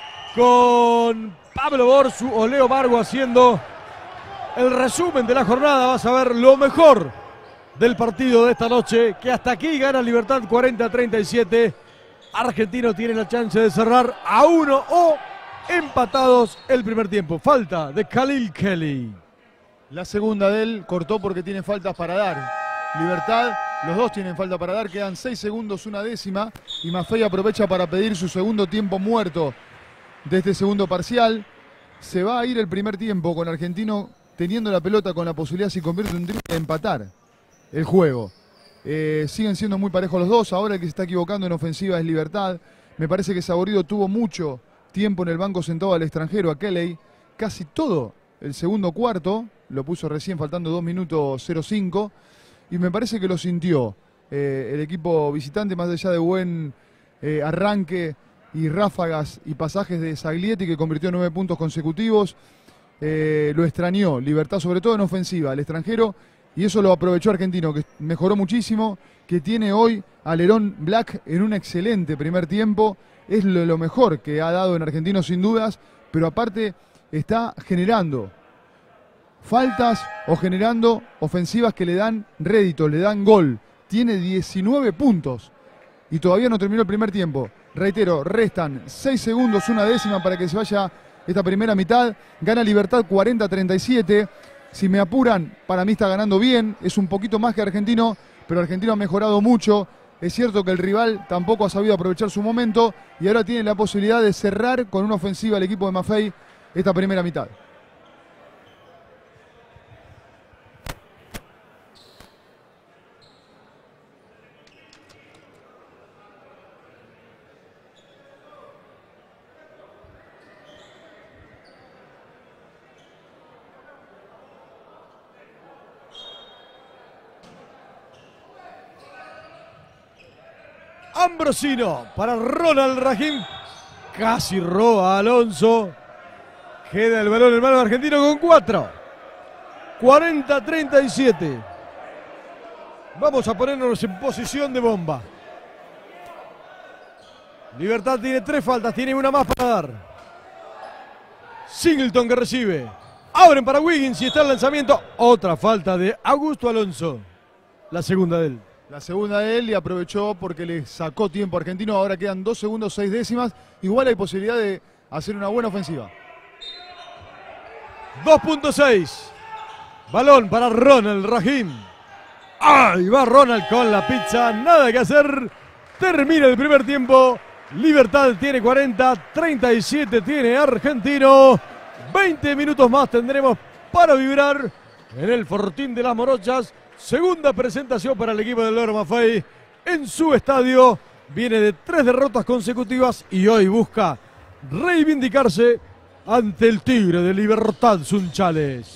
A: con Pablo Borsu o Leo Vargo haciendo el resumen de la jornada. Vas a ver lo mejor del partido de esta noche, que hasta aquí gana Libertad 40-37. Argentino tiene la chance de cerrar a 1 o empatados el primer tiempo. Falta de Khalil Kelly.
B: La segunda de él cortó porque tiene faltas para dar. Libertad, los dos tienen falta para dar, quedan 6 segundos, una décima. Y Maffei aprovecha para pedir su segundo tiempo muerto de este segundo parcial. Se va a ir el primer tiempo con Argentino teniendo la pelota con la posibilidad, si convierte un triple, de empatar el juego. Siguen siendo muy parejos los dos. Ahora el que se está equivocando en ofensiva es Libertad. Me parece que Saborido tuvo mucho tiempo en el banco sentado al extranjero, a Kelly. Casi todo el segundo cuarto. Lo puso recién faltando 2 minutos 05. Y me parece que lo sintió el equipo visitante, más allá de buen arranque y ráfagas y pasajes de Zaglietti, que convirtió 9 puntos consecutivos. Lo extrañó Libertad, sobre todo en ofensiva, al extranjero. Y eso lo aprovechó Argentino, que mejoró muchísimo, que tiene hoy a Leron Black en un excelente primer tiempo. Es lo mejor que ha dado en Argentino sin dudas, pero aparte está generando faltas o generando ofensivas que le dan rédito, le dan gol. Tiene 19 puntos y todavía no terminó el primer tiempo. Reitero, restan 6 segundos, una décima para que se vaya esta primera mitad. Gana Libertad 40-37. Si me apuran, para mí está ganando bien. Es un poquito más que Argentino, pero Argentino ha mejorado mucho. Es cierto que el rival tampoco ha sabido aprovechar su momento y ahora tiene la posibilidad de cerrar con una ofensiva el equipo de Maffei esta primera mitad.
A: Ambrosino para Ronald Rajim. Casi roba a Alonso. Queda el balón en mano de Argentino con 4. 40-37. Vamos a ponernos en posición de bomba. Libertad tiene 3 faltas, tiene una más para dar. Singleton que recibe. Abren para Wiggins y está el lanzamiento. Otra falta de Augusto Alonso. La segunda de él.
B: La segunda de él y aprovechó porque le sacó tiempo a Argentino. Ahora quedan 2 segundos, 6 décimas. Igual hay posibilidad de hacer una buena ofensiva.
A: 2.6. Balón para Ronald Rajim. ¡Ay! Va Ronald con la pizza. Nada que hacer. Termina el primer tiempo. Libertad tiene 40, 37 tiene Argentino. 20 minutos más tendremos para vibrar en el Fortín de las Morochas. Segunda presentación para el equipo del Loro Maffei en su estadio. Viene de 3 derrotas consecutivas y hoy busca reivindicarse ante el Tigre de Libertad Sunchales.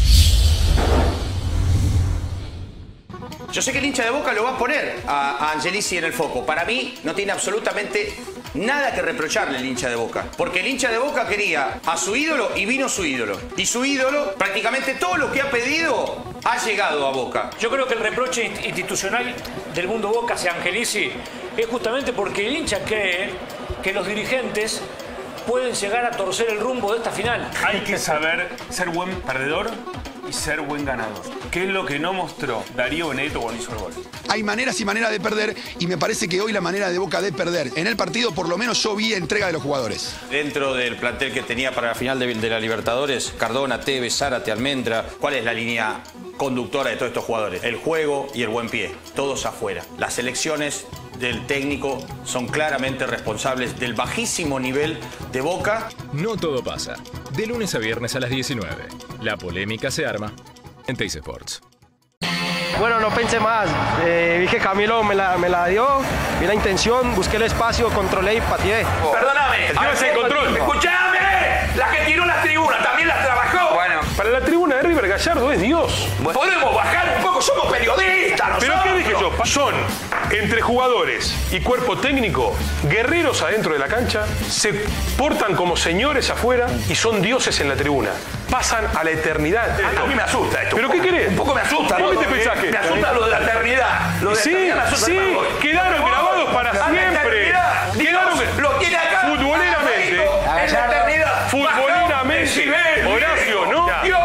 C: Yo sé que el hincha de Boca lo va a poner a Angelici en el foco. Para mí no tiene absolutamente nada que reprocharle el hincha de Boca. Porque el hincha de Boca quería a su ídolo y vino su ídolo. Y su ídolo, prácticamente todo lo que ha pedido ha llegado a Boca.
D: Yo creo que el reproche institucional del mundo Boca hacia Angelici es justamente porque el hincha cree que los dirigentes pueden llegar a torcer el rumbo de esta final.
E: Hay que saber ser buen perdedor y ser buen ganador, que es lo que no mostró Darío Benedetto cuando hizo el gol.
F: Hay maneras y maneras de perder y me parece que hoy la manera de Boca de perder en el partido, por lo menos yo vi entrega de los jugadores.
C: Dentro del plantel que tenía para la final de la Libertadores, Cardona, Tevez, Zárate, Almendra, ¿cuál es la línea conductora de todos estos jugadores? El juego y el buen pie, todos afuera. Las elecciones del técnico son claramente responsables del bajísimo nivel de Boca.
G: No todo pasa. De lunes a viernes a las 19. La polémica se arma en Teis Sports.
H: Bueno, no pensé más. Vi que Camilo me la dio, vi la intención, busqué el espacio, controlé y pateé.
E: Perdóname, Dios el control. ¡Escuchame! La que tiró las tribunas también las trabajó. Bueno, para la tribuna de River Gallardo es Dios.
C: Podemos bajar un poco, somos periodistas nosotros.
E: ¿Pero qué dije yo? Son entre jugadores y cuerpo técnico, guerreros adentro de la cancha, se portan como señores afuera y son dioses en la tribuna. Pasan a la eternidad.
C: A mí me asusta esto.
E: ¿Pero qué querés?
C: Un poco me asusta.
E: ¿Cómo te pensás que?
C: Me asusta lo de la eternidad. Lo de
E: Sí,
C: eternidad me asusta.
E: sí, quedaron grabados para siempre. Quedaron
C: Lo tiene acá.
E: futboleramente.
C: En la eternidad.
E: Futboleramente. Horacio, ¿no?
C: Dios.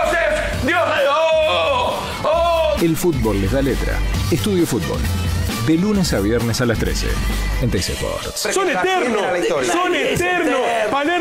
G: El fútbol les da letra. Estudio Fútbol. De lunes a viernes a las 13. En Teis Sports.
E: Son eternos. Son eternos. Palermo.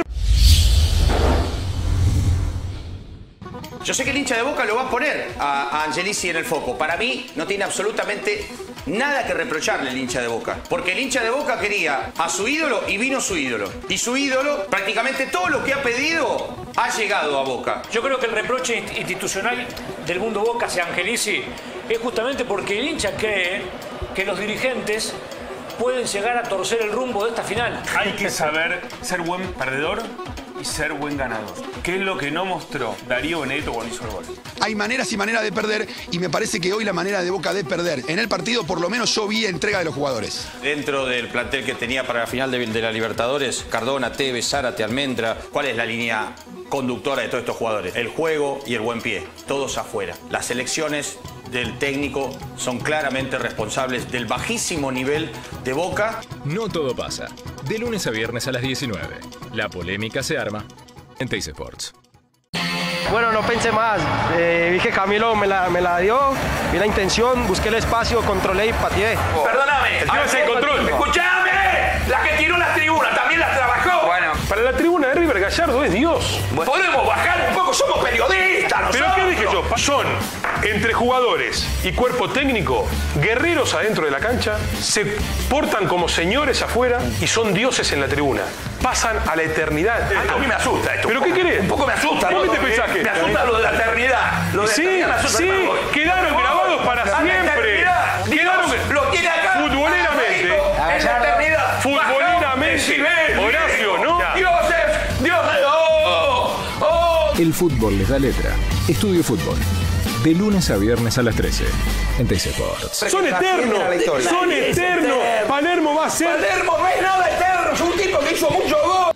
C: Yo sé que el hincha de Boca lo va a poner a Angelici en el foco. Para mí no tiene absolutamente nada que reprocharle el hincha de Boca. Porque el hincha de Boca quería a su ídolo y vino su ídolo. Y su ídolo, prácticamente todo lo que ha pedido ha llegado a Boca.
D: Yo creo que el reproche institucional del mundo Boca hacia Angelici es justamente porque el hincha cree que los dirigentes pueden llegar a torcer el rumbo de esta final.
E: Hay que saber ser buen perdedor y ser buen ganador, que es lo que no mostró Darío Benedetto cuando hizo el gol.
F: Hay maneras y maneras de perder y me parece que hoy la manera de Boca de perder en el partido, por lo menos yo vi entrega de los jugadores.
C: Dentro del plantel que tenía para la final de la Libertadores, Cardona, Tevez, Zárate, Almendra, ¿cuál es la línea conductora de todos estos jugadores? El juego y el buen pie, todos afuera. Las elecciones del técnico son claramente responsables del bajísimo nivel de Boca.
G: No todo pasa. De lunes a viernes a las 19. La polémica se arma en Teis Sports.
H: Bueno, no pensé más. Vi que Camilo me la dio, vi la intención, busqué el espacio, controlé y pateé.
C: Perdóname,
E: Dios el control.
C: ¡Escuchame! La que tiró las tribunas también las trabajó.
E: Bueno, para la tribuna de River Gallardo es Dios.
C: Podemos bajar un poco, somos periodistas nosotros.
E: ¿Pero qué dije yo? Son entre jugadores y cuerpo técnico, guerreros adentro de la cancha, se portan como señores afuera y son dioses en la tribuna. Pasan a la eternidad.
C: A mí me asusta esto.
E: ¿Pero qué querés?
C: Un poco me asusta.
E: ¿Cómo te pensás que?
C: Me asusta lo de la eternidad. Lo de
E: Sí,
C: eternidad me asusta.
E: sí, quedaron grabados para siempre. Quedaron
C: lo tiene acá.
E: futboleramente.
C: En la eternidad.
E: Futboleramente. Horacio, ¿no?
C: Dios.
G: El fútbol les da letra. Estudio Fútbol. De lunes a viernes a las 13. En Teis Sports.
E: Son eternos. Son eternos. Palermo va a ser.
C: Palermo no es nada eterno. Es un tipo que hizo mucho gol.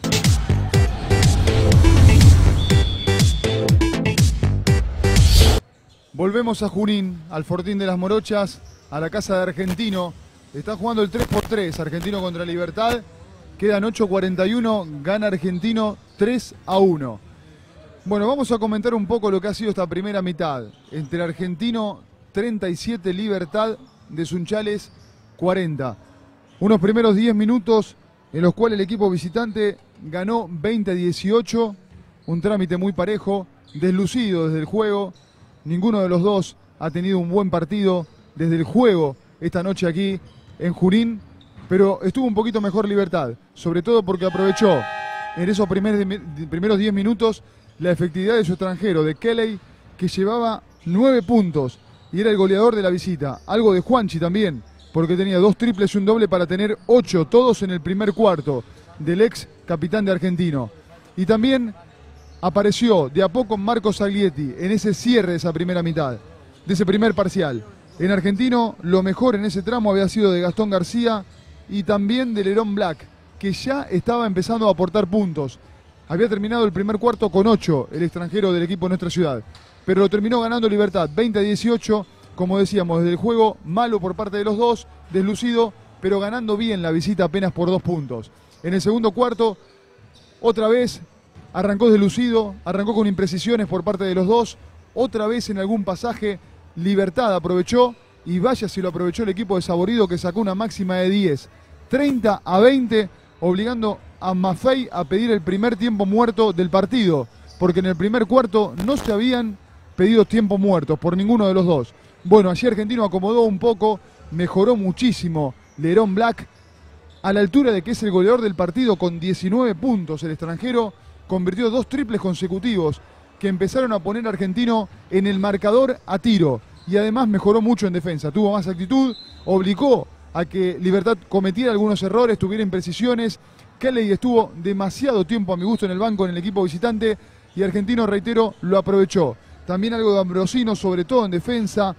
B: Volvemos a Junín, al Fortín de las Morochas, a la casa de Argentino. Está jugando el 3x3, Argentino contra Libertad. Quedan 8:41, gana Argentino 3-1. Bueno, vamos a comentar un poco lo que ha sido esta primera mitad. Entre Argentino 37, Libertad de Sunchales 40. Unos primeros 10 minutos en los cuales el equipo visitante ganó 20-18. Un trámite muy parejo, deslucido desde el juego. Ninguno de los dos ha tenido un buen partido desde el juego esta noche aquí en Junín. pero estuvo un poquito mejor Libertad, sobre todo porque aprovechó en esos primeros 10 minutos la efectividad de su extranjero, de Kelly, que llevaba 9 puntos y era el goleador de la visita. Algo de Juanchi también, porque tenía 2 triples y un doble para tener 8, todos en el primer cuarto, del ex capitán de Argentino. Y también apareció de a poco Marcos Saglietti en ese cierre de esa primera mitad, de ese primer parcial. En Argentino, lo mejor en ese tramo había sido de Gastón García y también de Lerón Black, que ya estaba empezando a aportar puntos. Había terminado el primer cuarto con 8, el extranjero del equipo de nuestra ciudad. Pero lo terminó ganando Libertad, 20-18, como decíamos, desde el juego malo por parte de los dos, deslucido, pero ganando bien la visita apenas por 2 puntos. En el segundo cuarto, otra vez arrancó deslucido, arrancó con imprecisiones por parte de los dos, otra vez en algún pasaje Libertad aprovechó, y vaya si lo aprovechó el equipo de Saborido, que sacó una máxima de 10, 30-20, obligando a Maffei a pedir el primer tiempo muerto del partido, porque en el primer cuarto no se habían pedido tiempos muertos por ninguno de los dos. Bueno, allí Argentino acomodó un poco, mejoró muchísimo Lerón Black, a la altura de que es el goleador del partido con 19 puntos. El extranjero convirtió 2 triples consecutivos que empezaron a poner a Argentino en el marcador a tiro, y además mejoró mucho en defensa, tuvo más actitud, obligó a que Libertad cometiera algunos errores, tuviera imprecisiones. Kelly estuvo demasiado tiempo a mi gusto en el banco en el equipo visitante, y Argentino, reitero, lo aprovechó. También algo de Ambrosino, sobre todo en defensa,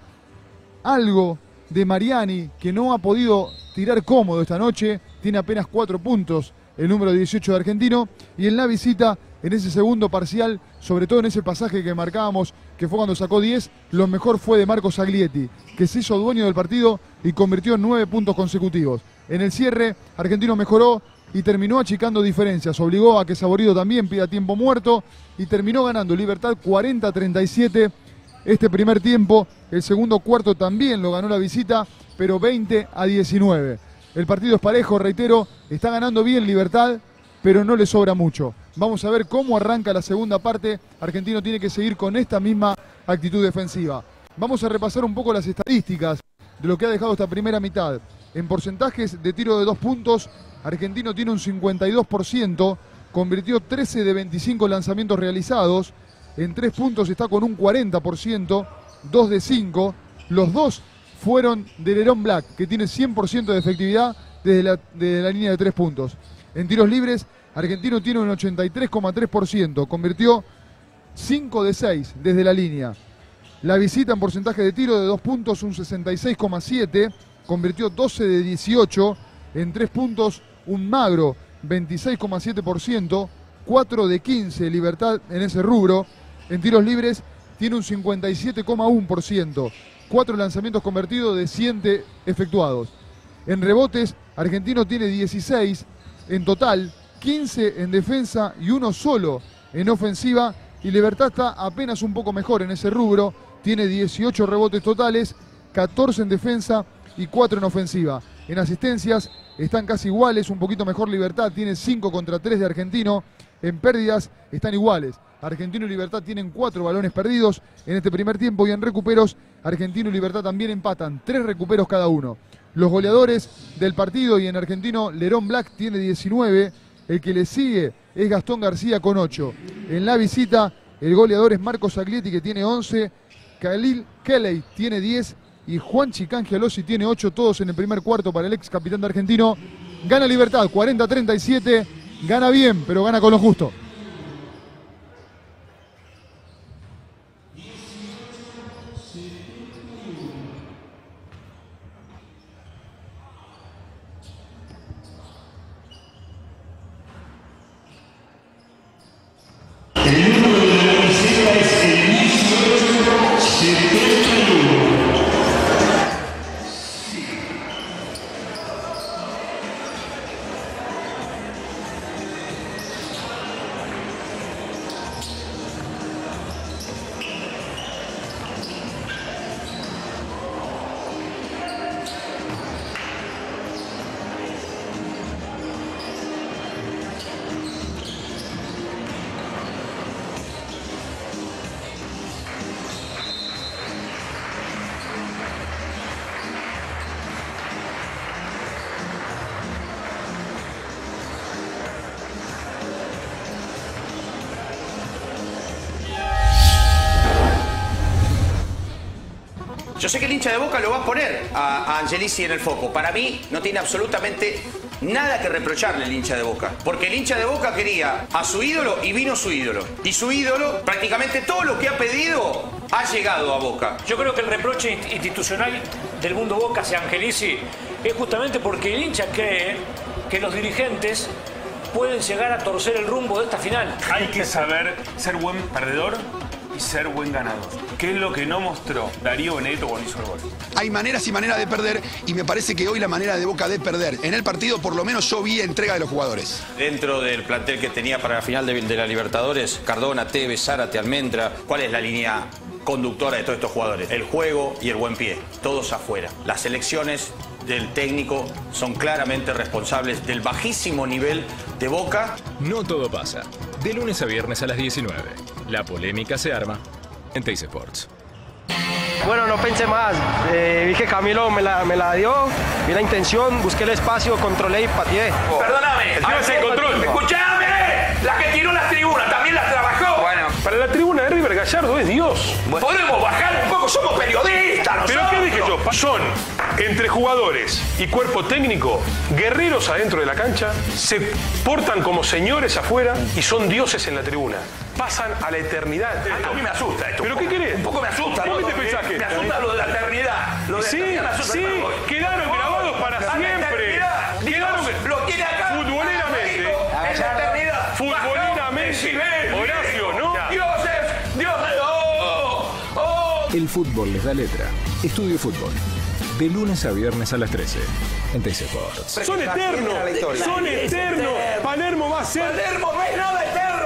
B: algo de Mariani, que no ha podido tirar cómodo esta noche, tiene apenas 4 puntos, el número 18 de Argentino, y en la visita, en ese segundo parcial, sobre todo en ese pasaje que marcábamos, que fue cuando sacó 10, lo mejor fue de Marcos Saglietti, que se hizo dueño del partido y convirtió en 9 puntos consecutivos. En el cierre, Argentino mejoró y terminó achicando diferencias, obligó a que Saborido también pida tiempo muerto y terminó ganando Libertad 40-37 este primer tiempo. El segundo cuarto también lo ganó la visita, pero 20-19. El partido es parejo, reitero, está ganando bien Libertad, pero no le sobra mucho. Vamos a ver cómo arranca la segunda parte. Argentino tiene que seguir con esta misma actitud defensiva. Vamos a repasar un poco las estadísticas de lo que ha dejado esta primera mitad. En porcentajes de tiro de 2 puntos, Argentino tiene un 52%, convirtió 13 de 25 lanzamientos realizados. En 3 puntos está con un 40%, 2 de 5. Los 2 fueron de Lerón Black, que tiene 100% de efectividad desde la línea de 3 puntos. En tiros libres, Argentino tiene un 83,3%, convirtió 5 de 6 desde la línea. La visita en porcentaje de tiro de 2 puntos, un 66,7%, convirtió 12 de 18, en 3 puntos un magro 26,7%, 4 de 15 Libertad en ese rubro. En tiros libres tiene un 57,1%, 4 lanzamientos convertidos de 100 efectuados. En rebotes, Argentino tiene 16 en total, 15 en defensa y 1 solo en ofensiva, y Libertad está apenas un poco mejor en ese rubro, tiene 18 rebotes totales, 14 en defensa y 4 en ofensiva. En asistencias están casi iguales, un poquito mejor Libertad, tiene 5 contra 3 de Argentino. En pérdidas están iguales, Argentino y Libertad tienen 4 balones perdidos en este primer tiempo, y en recuperos Argentino y Libertad también empatan, 3 recuperos cada uno. Los goleadores del partido, y en Argentino Lerón Black tiene 19, el que le sigue es Gastón García con 8. En la visita el goleador es Marcos Saglietti, que tiene 11, Khalil Kelly tiene 10 y Juanchi Cangialosi tiene 8, todos en el primer cuarto para el ex capitán de Argentino. Gana Libertad 40-37, gana bien, pero gana con lo justo.
C: sé que el hincha de Boca lo va a poner a Angelici en el foco. Para mí no tiene absolutamente nada que reprocharle el hincha de Boca. Porque el hincha de Boca quería a su ídolo y vino su ídolo. Y su ídolo, prácticamente todo lo que ha pedido ha llegado a Boca.
D: Yo creo que el reproche institucional del mundo Boca hacia Angelici es justamente porque el hincha cree que los dirigentes pueden llegar a torcer el rumbo de esta final.
I: Hay que saber ser buen perdedor y ser buen ganador, que es lo que no mostró Darío Benedetto cuando hizo el gol.
F: Hay maneras y maneras de perder y me parece que hoy la manera de Boca de perder en el partido, por lo menos yo vi entrega de los jugadores.
C: Dentro del plantel que tenía para la final de la Libertadores, Cardona, Tevez, Zárate, Almendra, ¿cuál es la línea conductora de todos estos jugadores? El juego y el buen pie, todos afuera. Las elecciones del técnico son claramente responsables del bajísimo nivel de Boca.
G: No todo pasa. De lunes a viernes a las 19. La polémica se arma en Teis Sports.
H: Bueno, no pensé más. Vi que Camilo me la dio, vi la intención, busqué el espacio, controlé y pateé.
E: Perdóname, el tema es el control.
J: ¡Escuchame! La que tiró las tribunas también las trabajó.
E: Bueno, para la tribuna de River Gallardo es Dios.
J: Podemos bajar un poco, somos periodistas nosotros.
E: ¿Pero qué dije yo? Son, entre jugadores y cuerpo técnico, guerreros adentro de la cancha, se portan como señores afuera y son dioses en la tribuna. Pasan a la eternidad.
J: A mí me asusta esto.
E: ¿Pero qué querés?
J: Un poco me asusta.
E: ¿Vos qué te pensás que?
J: Me asusta lo de la eternidad. Lo de
E: Sí,
J: la eternidad me asusta.
E: sí, quedaron grabados para siempre. Quedaron
J: lo tiene acá.
E: futboleramente.
J: En la eternidad.
E: Futboleramente. Horacio, ¿no?
J: Dios.
G: El fútbol les da letra. Estudio Fútbol. De lunes a viernes a las 13. En Teis Sports.
E: Son eternos. Son eternos. Palermo va a ser.
J: Palermo no es nada eterno.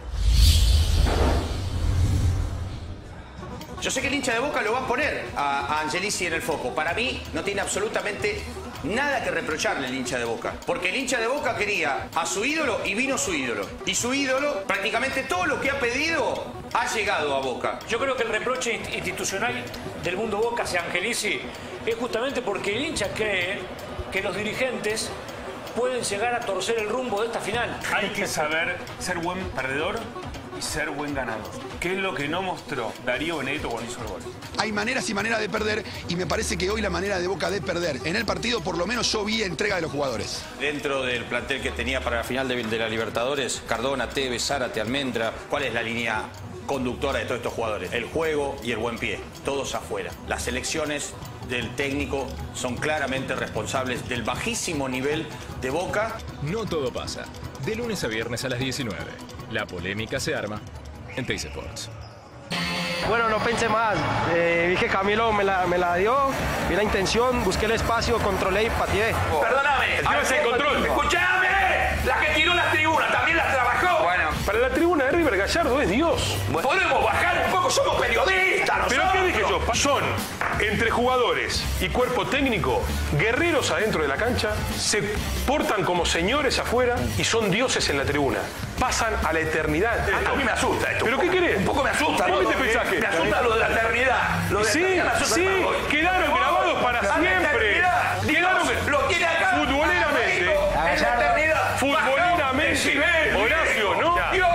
C: Yo sé que el hincha de Boca lo va a poner a Angelici en el foco. Para mí no tiene absolutamente nada que reprocharle el hincha de Boca. Porque el hincha de Boca quería a su ídolo y vino su ídolo. Y su ídolo, prácticamente todo lo que ha pedido ha llegado a Boca.
D: Yo creo que el reproche institucional del mundo Boca hacia Angelici es justamente porque el hincha cree que los dirigentes pueden llegar a torcer el rumbo de esta final.
I: Hay que saber ser buen perdedor y ser buen ganador, que es lo que no mostró Darío Benedetto cuando hizo el gol.
F: Hay maneras y maneras de perder y me parece que hoy la manera de Boca de perder en el partido, por lo menos yo vi entrega de los jugadores.
C: Dentro del plantel que tenía para la final de la Libertadores, Cardona, Tevez, Zárate, Almendra, ¿cuál es la línea conductora de todos estos jugadores? El juego y el buen pie, todos afuera. Las elecciones del técnico son claramente responsables del bajísimo nivel de Boca.
G: No todo pasa. De lunes a viernes a las 19. La polémica se arma en Teis Sports.
H: Bueno, no pensé más. Vi que Camilo me la dio, vi la intención, busqué el espacio, controlé y pateé.
J: Perdóname.
E: El tema es el control.
J: ¡Escuchame! La que tiró las tribunas también las trabajó.
E: Bueno, para la tribuna de River Gallardo es Dios.
J: Podemos bajar un poco, somos periodistas nosotros.
E: ¿Pero qué dije yo? Son, entre jugadores y cuerpo técnico, guerreros adentro de la cancha, se portan como señores afuera y son dioses en la tribuna. Pasan a la eternidad.
J: A mí me asusta esto.
E: ¿Pero qué querés?
J: Un poco me asusta.
E: ¿Vos qué te pensás que?
J: Me asusta lo de la eternidad. Lo de
E: Sí,
J: la eternidad me asusta.
E: sí, quedaron grabados para siempre. Quedaron
J: lo tiene acá.
E: futboleramente.
J: En la eternidad.
E: Futboleramente. Horacio, ¿no?
J: Dios.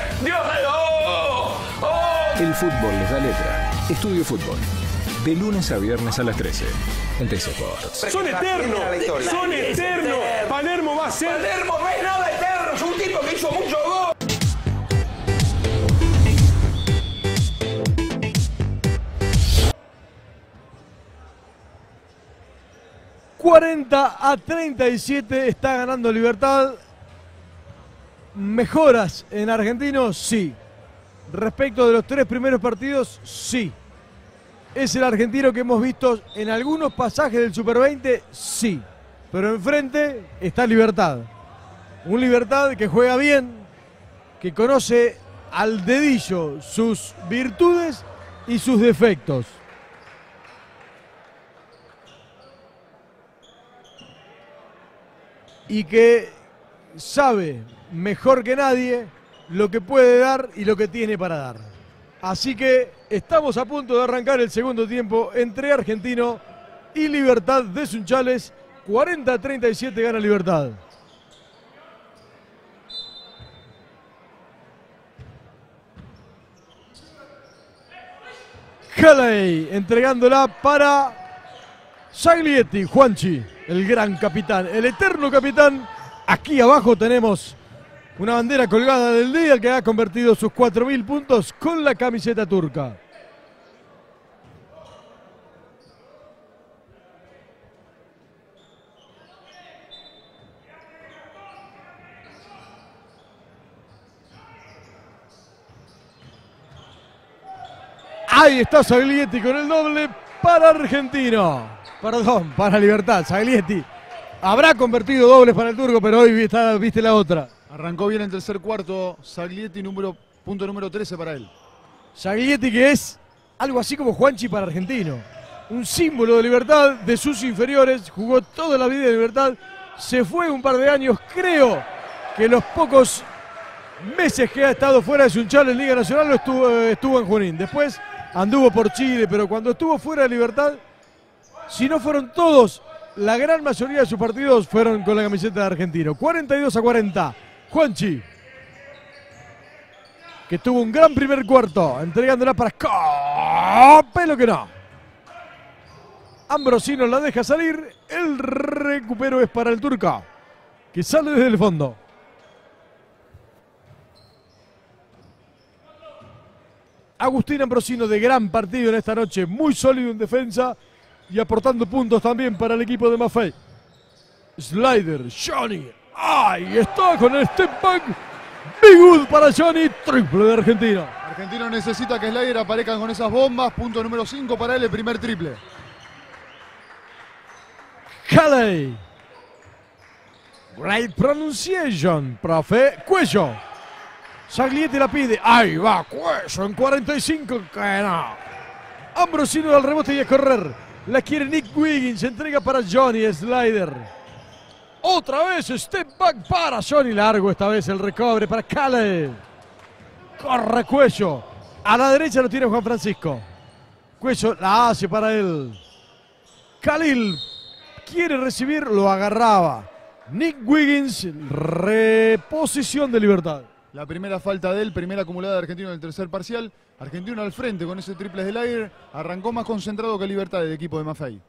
G: El fútbol les da letra. Estudio Fútbol. De lunes a viernes a las 13. En Teis Sports.
E: Son eternos. Son eternos. Palermo va a ser.
J: Palermo no es nada eterno. Es un tipo que hizo mucho gol.
A: ...40-37 está ganando Libertad. ¿Mejoras en Argentinos? Sí. Respecto de los 3 primeros partidos, sí. ¿Es el argentino que hemos visto en algunos pasajes del Super 20? Sí. Pero enfrente está Libertad. Un Libertad que juega bien, que conoce al dedillo sus virtudes y sus defectos. Y que sabe mejor que nadie lo que puede dar y lo que tiene para dar. Así que estamos a punto de arrancar el segundo tiempo entre Argentino y Libertad de Sunchales. 40-37 gana Libertad. Caley entregándola para Zaglietti. Juanchi, el gran capitán, el eterno capitán. Aquí abajo tenemos una bandera colgada del día que ha convertido sus 4.000 puntos con la camiseta turca. Ahí está Zaglietti con el doble para Argentino. Perdón, para Libertad. Zaglietti habrá convertido dobles para el turco, pero hoy viste la otra.
B: Arrancó bien el tercer cuarto. Zaglietti, punto número 13 para él.
A: Zaglietti, que es algo así como Juanchi para Argentino. Un símbolo de Libertad, de sus inferiores. Jugó toda la vida de Libertad. Se fue un par de años. Creo que los pocos meses que ha estado fuera de Sunchal en Liga Nacional estuvo en Junín. Después anduvo por Chile, pero cuando estuvo fuera de Libertad, si no fueron todos, la gran mayoría de sus partidos fueron con la camiseta de Argentino. 42-40. Juanchi, que tuvo un gran primer cuarto, entregándola para Pelo que no. Ambrosino la deja salir. El recupero es para el turco, que sale desde el fondo. Agustín Ambrosino, de gran partido en esta noche, muy sólido en defensa y aportando puntos también para el equipo de Maffei. Slider, Johnny, ahí está con el step back. Big good para Johnny, triple de Argentina.
B: Argentino necesita que Slider aparezca con esas bombas. Punto número 5 para él, el primer triple.
A: Caley. Great pronunciation, profe. Cuello. Zaglietti la pide. Ahí va, Cuello en 45. Que no. Ambrosino al rebote y a correr. La quiere Nick Wiggins. Entrega para Johnny. Slider. Otra vez step back para Johnny. Largo esta vez el recobre para Caley. Corre Cuello. A la derecha lo tiene Juan Francisco. Cuello la hace para él. Khalil quiere recibir. Lo agarraba Nick Wiggins. Reposición de Libertad.
B: La primera falta de él, primera acumulada de Argentino en el tercer parcial. Argentino al frente con ese triple del aire. Arrancó más concentrado que Libertad del equipo de Maffei.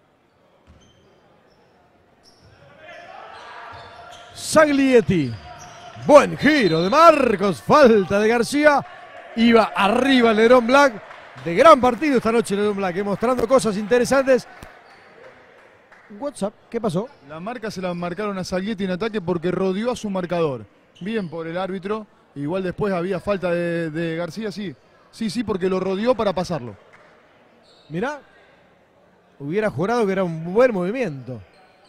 A: Zaglietti. Buen giro de Marcos. Falta de García. Iba arriba Lerón Black. De gran partido esta noche Lerón Black, mostrando cosas interesantes. WhatsApp, ¿qué pasó?
B: La marca se la marcaron a Zaglietti en ataque porque rodeó a su marcador. Bien por el árbitro. Igual después había falta de García, sí. Sí, porque lo rodeó para pasarlo.
A: Mirá, hubiera jurado que era un buen movimiento.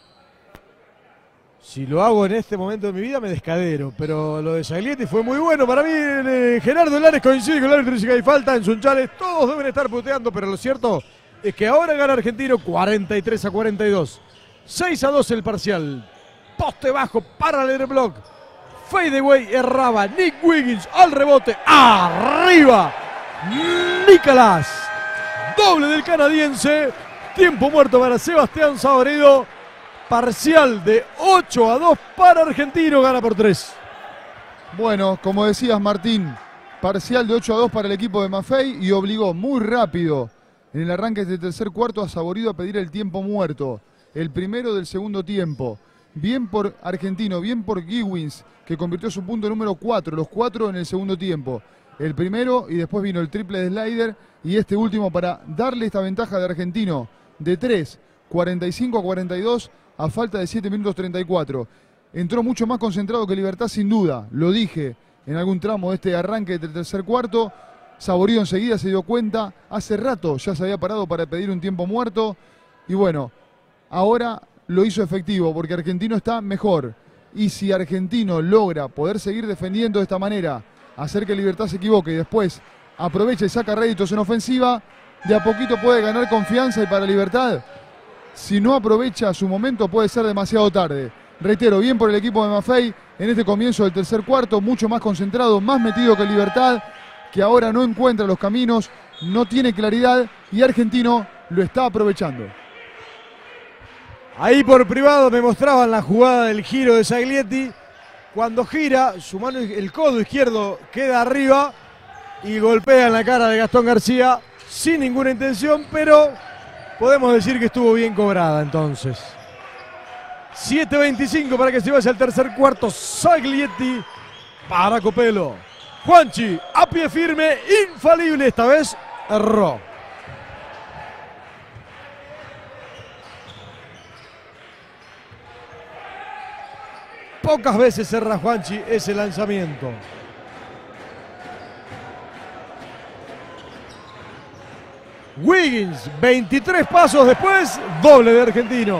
A: Si lo hago en este momento de mi vida me descadero, pero lo de Zaglietti fue muy bueno. Para mí Gerardo Lares coincide con el árbitro, dice que hay falta en Sunchales. Todos deben estar puteando, pero lo cierto es que ahora gana Argentino 43-42. 6-2 el parcial. Poste bajo para Lerón. Fadeaway erraba Nick Wiggins al rebote. ¡Arriba! Nicolás. Doble del canadiense. Tiempo muerto para Sebastián Saborido. Parcial de 8-2 para Argentino. Gana por 3.
B: Bueno, como decías, Martín, parcial de 8-2 para el equipo de Maffei y obligó muy rápido en el arranque del tercer cuarto a Saborido a pedir el tiempo muerto. El primero del segundo tiempo. Bien por Argentino, bien por Wiggins, que convirtió su punto número 4, los 4 en el segundo tiempo. El primero y después vino el triple de Slider y este último para darle esta ventaja de Argentino de 3, 45-42 a falta de 7 minutos 34. Entró mucho más concentrado que Libertad sin duda, lo dije en algún tramo de este arranque del tercer cuarto. Saborido enseguida se dio cuenta, hace rato ya se había parado para pedir un tiempo muerto y bueno, ahora lo hizo efectivo porque Argentino está mejor. Y si Argentino logra poder seguir defendiendo de esta manera, hacer que Libertad se equivoque y después aprovecha y saca réditos en ofensiva, de a poquito puede ganar confianza y para Libertad, si no aprovecha su momento puede ser demasiado tarde. Reitero, bien por el equipo de Maffei en este comienzo del tercer cuarto, mucho más concentrado, más metido que Libertad, que ahora no encuentra los caminos, no tiene claridad y Argentino lo está aprovechando.
A: Ahí por privado me mostraban la jugada del giro de Zaglietti. Cuando gira, su mano, el codo izquierdo queda arriba y golpea en la cara de Gastón García. sin ninguna intención, pero podemos decir que estuvo bien cobrada entonces. 7:25 para que se vaya al tercer cuarto. Saglietti para Copelo. Juanchi a pie firme, infalible, esta vez erró. Pocas veces erra Juanchi ese lanzamiento. Wiggins, 23 pasos después, doble de Argentino.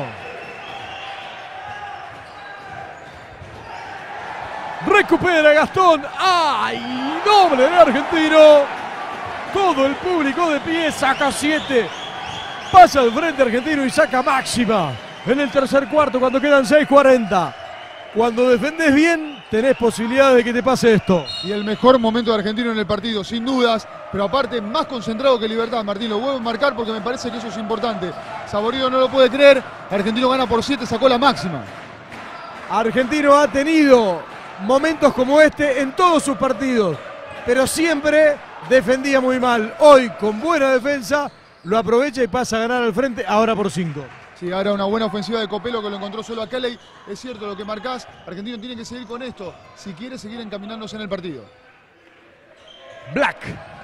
A: Recupera Gastón. ¡Ay! Doble de Argentino. Todo el público de pie, saca 7. Pasa al frente Argentino y saca máxima en el tercer cuarto cuando quedan 6:40. Cuando defendés bien, tenés posibilidades de que te pase esto.
B: Y el mejor momento de Argentino en el partido, sin dudas, pero aparte más concentrado que Libertad. Martín, lo vuelvo a marcar porque me parece que eso es importante. Saborido no lo puede creer, Argentino gana por 7, sacó la máxima.
A: Argentino ha tenido momentos como este en todos sus partidos, pero siempre defendía muy mal. Hoy, con buena defensa, lo aprovecha y pasa a ganar al frente, ahora por 5.
B: Sí, ahora una buena ofensiva de Copelo que lo encontró solo a Kelly. Es cierto lo que marcás, Argentino tiene que seguir con esto si quiere seguir encaminándose en el partido.
A: Black.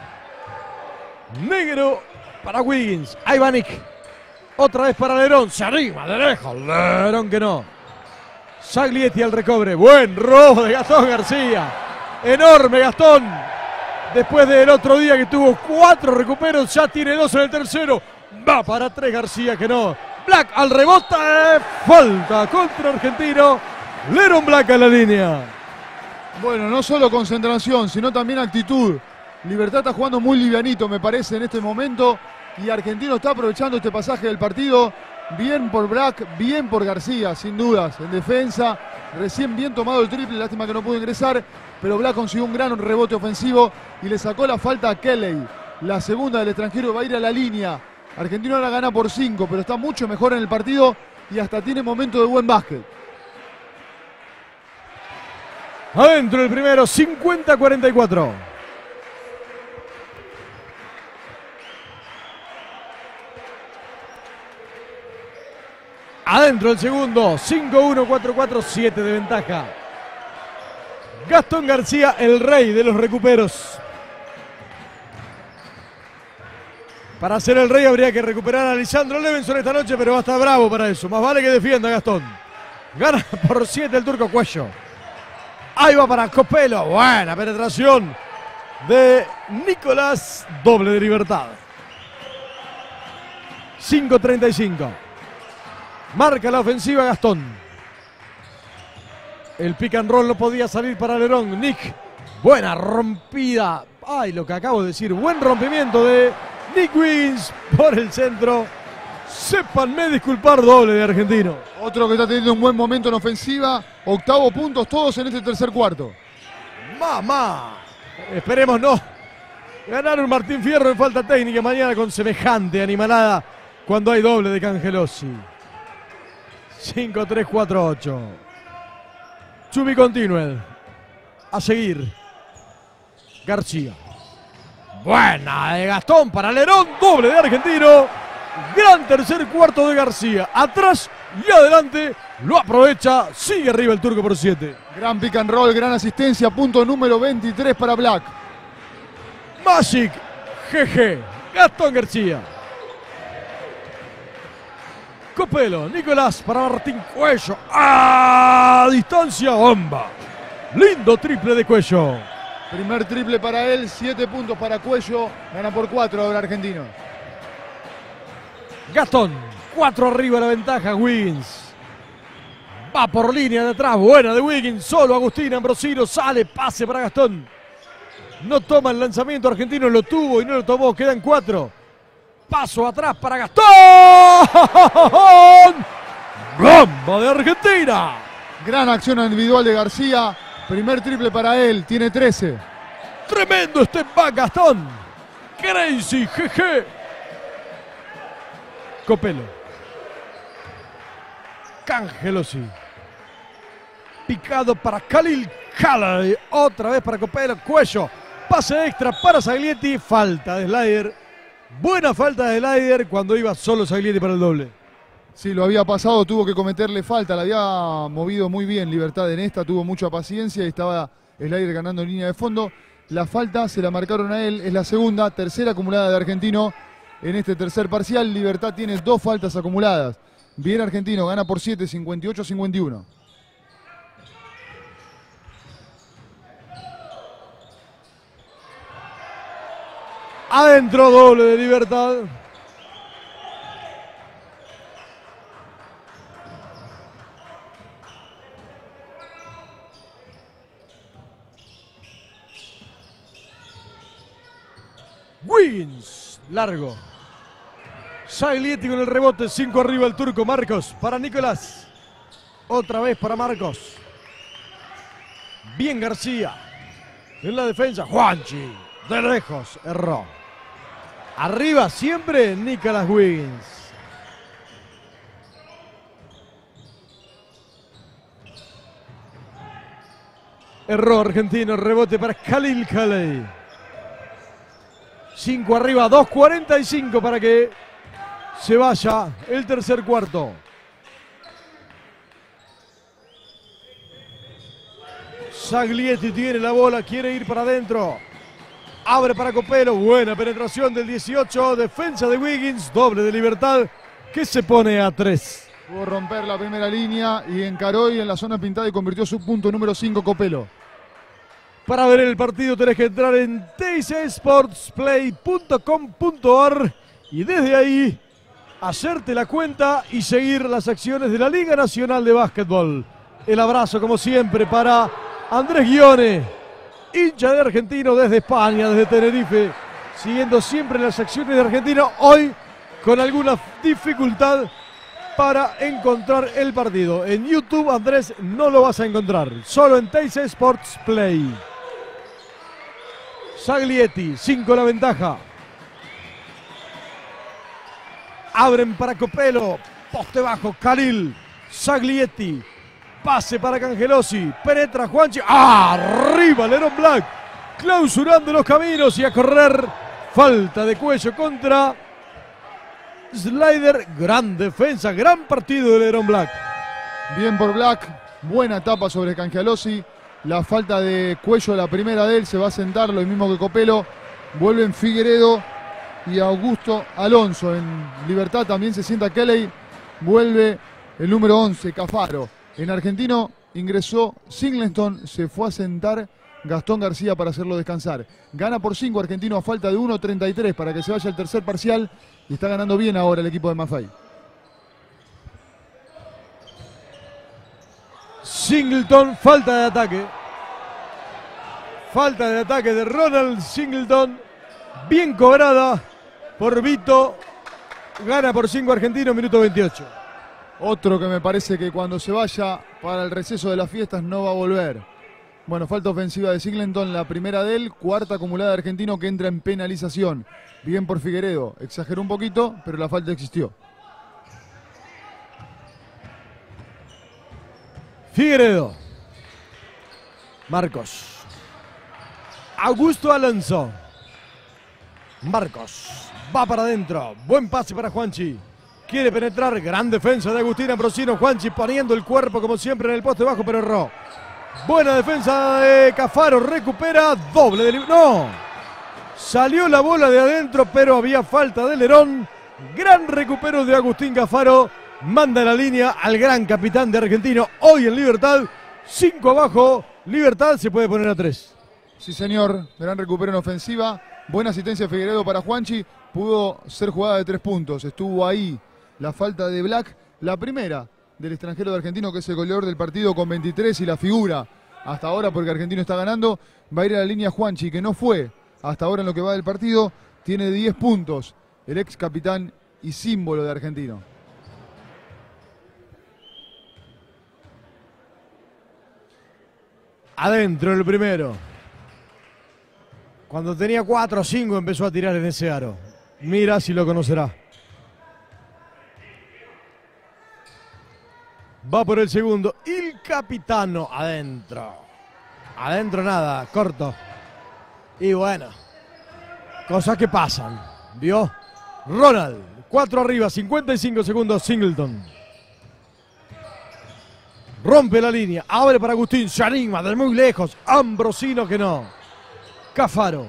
A: Negro para Wiggins. Ahí va Nick. Otra vez para Lerón. Se anima de lejos. Lerón que no. Saglietti al recobre. Buen robo de Gastón García. Enorme Gastón. Después del otro día que tuvo 4 recuperos, ya tiene 2 en el tercero. Va para 3 García que no. Black al rebote. Falta contra Argentino. Lerón Black a la línea.
B: Bueno, no solo concentración, sino también actitud. Libertad está jugando muy livianito, me parece, en este momento. Y Argentino está aprovechando este pasaje del partido. Bien por Black, bien por García, sin dudas. En defensa, recién bien tomado el triple. Lástima que no pudo ingresar. Pero Black consiguió un gran rebote ofensivo y le sacó la falta a Kelly. La segunda del extranjero va a ir a la línea. Argentino ahora gana por 5, pero está mucho mejor en el partido y hasta tiene momento de buen básquet.
A: Adentro el primero, 50-44. Adentro el segundo, 5-1, 4-4, 7 de ventaja. Gastón García, el rey de los recuperos. Para ser el rey habría que recuperar a Lisandro Levinson esta noche, pero va a estar bravo para eso. Más vale que defienda Gastón. Gana por 7 el turco Cuello. Ahí va para Copelo. Buena penetración de Nicolás. Doble de Libertad. 5:35. Marca la ofensiva Gastón. El pick and roll no podía salir para Lerón. Nick. Buena rompida. Ay, lo que acabo de decir. Buen rompimiento de Nick Wiggins por el centro. Sépanme disculpar, doble de Argentino.
B: Otro que está teniendo un buen momento en ofensiva. 8 puntos todos en este tercer cuarto.
A: Mamá. Esperemos no ganar un Martín Fierro en falta técnica mañana con semejante animalada cuando hay doble de Cangelosi. 5-3-4-8. Chumi Continuel. A seguir. García. Buena de Gastón para Lerón. Doble de Argentino. Gran tercer cuarto de García. Atrás y adelante. Lo aprovecha. Sigue arriba el turco por 7.
B: Gran pick and roll. Gran asistencia. Punto número 23 para Black.
A: Magic. GG. Gastón García. Copelo. Nicolás para Martín Cuello. A distancia. Bomba. Lindo triple de Cuello.
B: Primer triple para él, 7 puntos para Cuello, gana por 4 ahora Argentino.
A: Gastón, 4 arriba la ventaja, Wiggins. Va por línea de atrás, buena de Wiggins, solo Agustín Ambrosino, sale, pase para Gastón. No toma el lanzamiento Argentino, lo tuvo y no lo tomó, quedan 4. Paso atrás para Gastón. Bomba de Argentina.
B: Gran acción individual de García. Primer triple para él, tiene 13.
A: Tremendo step back Gastón. Crazy, GG. Copelo. Cangelosi. Picado para Khalil Calley. Otra vez para Copelo. Cuello. Pase extra para Saglietti. Falta de slider Buena falta de Slider cuando iba solo Saglietti para el doble.
B: Sí, lo había pasado, tuvo que cometerle falta, la había movido muy bien Libertad en esta, tuvo mucha paciencia y estaba Slider ganando en línea de fondo. La falta se la marcaron a él, es la segunda, tercera acumulada de Argentino en este tercer parcial. Libertad tiene 2 faltas acumuladas. Bien Argentino, gana por 7, 58-51.
A: Adentro, doble de Libertad. Wiggins, largo. Saglietti con el rebote, 5 arriba el turco. Marcos para Nicolás. Otra vez para Marcos. Bien García. En la defensa, Juanchi. De lejos, erró. Arriba siempre Nicolás Wiggins. Erró Argentino, rebote para Khalil Kalei. 5 arriba, 2:45 para que se vaya el tercer cuarto. Saglietti tiene la bola, quiere ir para adentro. Abre para Copelo, buena penetración del 18, defensa de Wiggins, doble de Libertad que se pone a 3.
B: Pudo romper la primera línea y encaró y en la zona pintada y convirtió su punto número 5 Copelo.
A: Para ver el partido tenés que entrar en tcsportsplay.com.ar y desde ahí hacerte la cuenta y seguir las acciones de la Liga Nacional de Básquetbol. El abrazo como siempre para Andrés Guione, hincha de Argentino desde España, desde Tenerife, siguiendo siempre las acciones de Argentino, hoy con alguna dificultad para encontrar el partido. En YouTube, Andrés, no lo vas a encontrar, solo en TC Sports Play. Saglietti, 5 la ventaja. Abren para Copelo, poste bajo, Khalil, Saglietti, pase para Cangelosi, penetra Juanchi, arriba Lerón Black, clausurando los caminos y a correr, falta de cuello contra Slider, gran defensa, gran partido de Lerón Black.
B: Bien por Black, buena etapa sobre Cangelosi. La falta de cuello, la primera de él, se va a sentar, lo mismo que Copelo. Vuelven Figueredo y Augusto Alonso. En Libertad también se sienta Kelly. Vuelve el número 11, Cafaro. En Argentino ingresó Singleton, se fue a sentar Gastón García para hacerlo descansar. Gana por 5 Argentino a falta de 1:33 para que se vaya el tercer parcial. Y está ganando bien ahora el equipo de Maffei.
A: Singleton, falta de ataque. Falta de ataque de Ronald Singleton. Bien cobrada por Vito. Gana por 5 Argentino, minuto 28.
B: Otro que me parece que cuando se vaya para el receso de las fiestas no va a volver. Bueno, falta ofensiva de Singleton, la primera de él, cuarta acumulada de Argentino que entra en penalización. Bien por Figueredo, exageró un poquito, pero la falta existió.
A: Figueredo. Marcos. Augusto Alonso. Marcos. Va para adentro. Buen pase para Juanchi. Quiere penetrar. Gran defensa de Agustín Ambrosino. Juanchi poniendo el cuerpo como siempre en el poste bajo, pero erró. Buena defensa de Cafaro. Recupera. Doble de... ¡No! Salió la bola de adentro, pero había falta de Lerón. Gran recupero de Agustín Cafaro. Manda la línea al gran capitán de Argentino. Hoy en Libertad. 5 abajo. Libertad se puede poner a 3.
B: Sí, señor. Gran recupero en ofensiva. Buena asistencia de Figueredo para Juanchi. Pudo ser jugada de 3 puntos. Estuvo ahí la falta de Black. La primera del extranjero de Argentino, que es el goleador del partido con 23 y la figura hasta ahora porque Argentino está ganando. Va a ir a la línea Juanchi, que no fue hasta ahora en lo que va del partido. Tiene 10 puntos. El ex capitán y símbolo de Argentino.
A: Adentro el primero. Cuando tenía 4 o 5 empezó a tirar en ese aro. Mira si lo conocerá. Va por el segundo. Il Capitano adentro. Adentro nada, corto. Y bueno, cosas que pasan. ¿Vio? Ronald, 4 arriba, 55 segundos, Singleton. Rompe la línea, abre para Agustín, se anima de muy lejos, Ambrosino que no. Cafaro.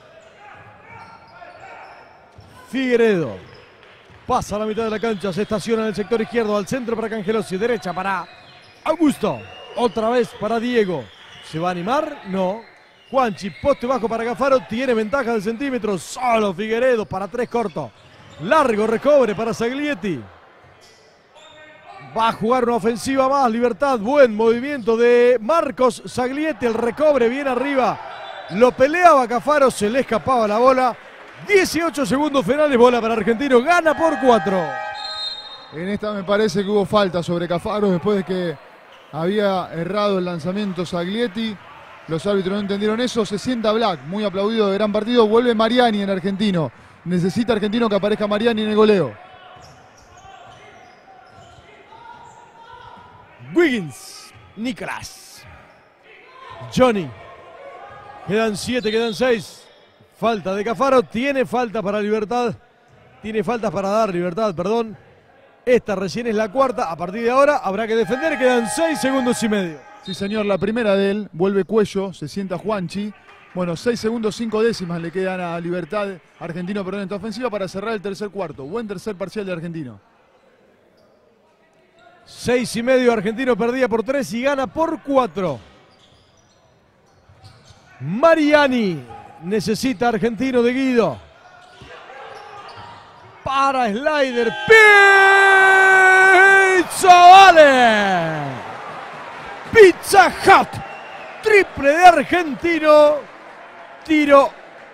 A: Figueredo. Pasa a la mitad de la cancha, se estaciona en el sector izquierdo, al centro para Cangelosi, derecha para Augusto. Otra vez para Diego. ¿Se va a animar? No. Juanchi, poste bajo para Cafaro, tiene ventaja de centímetros. Solo Figueredo para 3 corto. Largo recobre para Saglietti. Va a jugar una ofensiva más, Libertad. Buen movimiento de Marcos Saglietti. El recobre bien arriba. Lo peleaba Cafaro, se le escapaba la bola. 18 segundos finales, bola para Argentino. Gana por 4.
B: En esta me parece que hubo falta sobre Cafaro después de que había errado el lanzamiento Saglietti. Los árbitros no entendieron eso. Se sienta Black, muy aplaudido de gran partido. Vuelve Mariani en Argentino. Necesita Argentino que aparezca Mariani en el goleo.
A: Wiggins, Nicolás, Johnny. Quedan 7, quedan 6. Falta de Cafaro, tiene falta para Libertad. Tiene faltas para dar Libertad, perdón. Esta recién es la cuarta. A partir de ahora habrá que defender. Quedan 6 segundos y medio.
B: Sí, señor, la primera de él. Vuelve Cuello, se sienta Juanchi. Bueno, 6 segundos 5 décimas le quedan a Libertad, Argentino, perdón, en esta ofensiva para cerrar el tercer cuarto. Buen tercer parcial de Argentino.
A: 6 y medio, Argentino perdía por 3 y gana por 4. Mariani necesita Argentino de Guido. Para slider. Pizza vale. Pizza Hut. Triple de Argentino. Tiro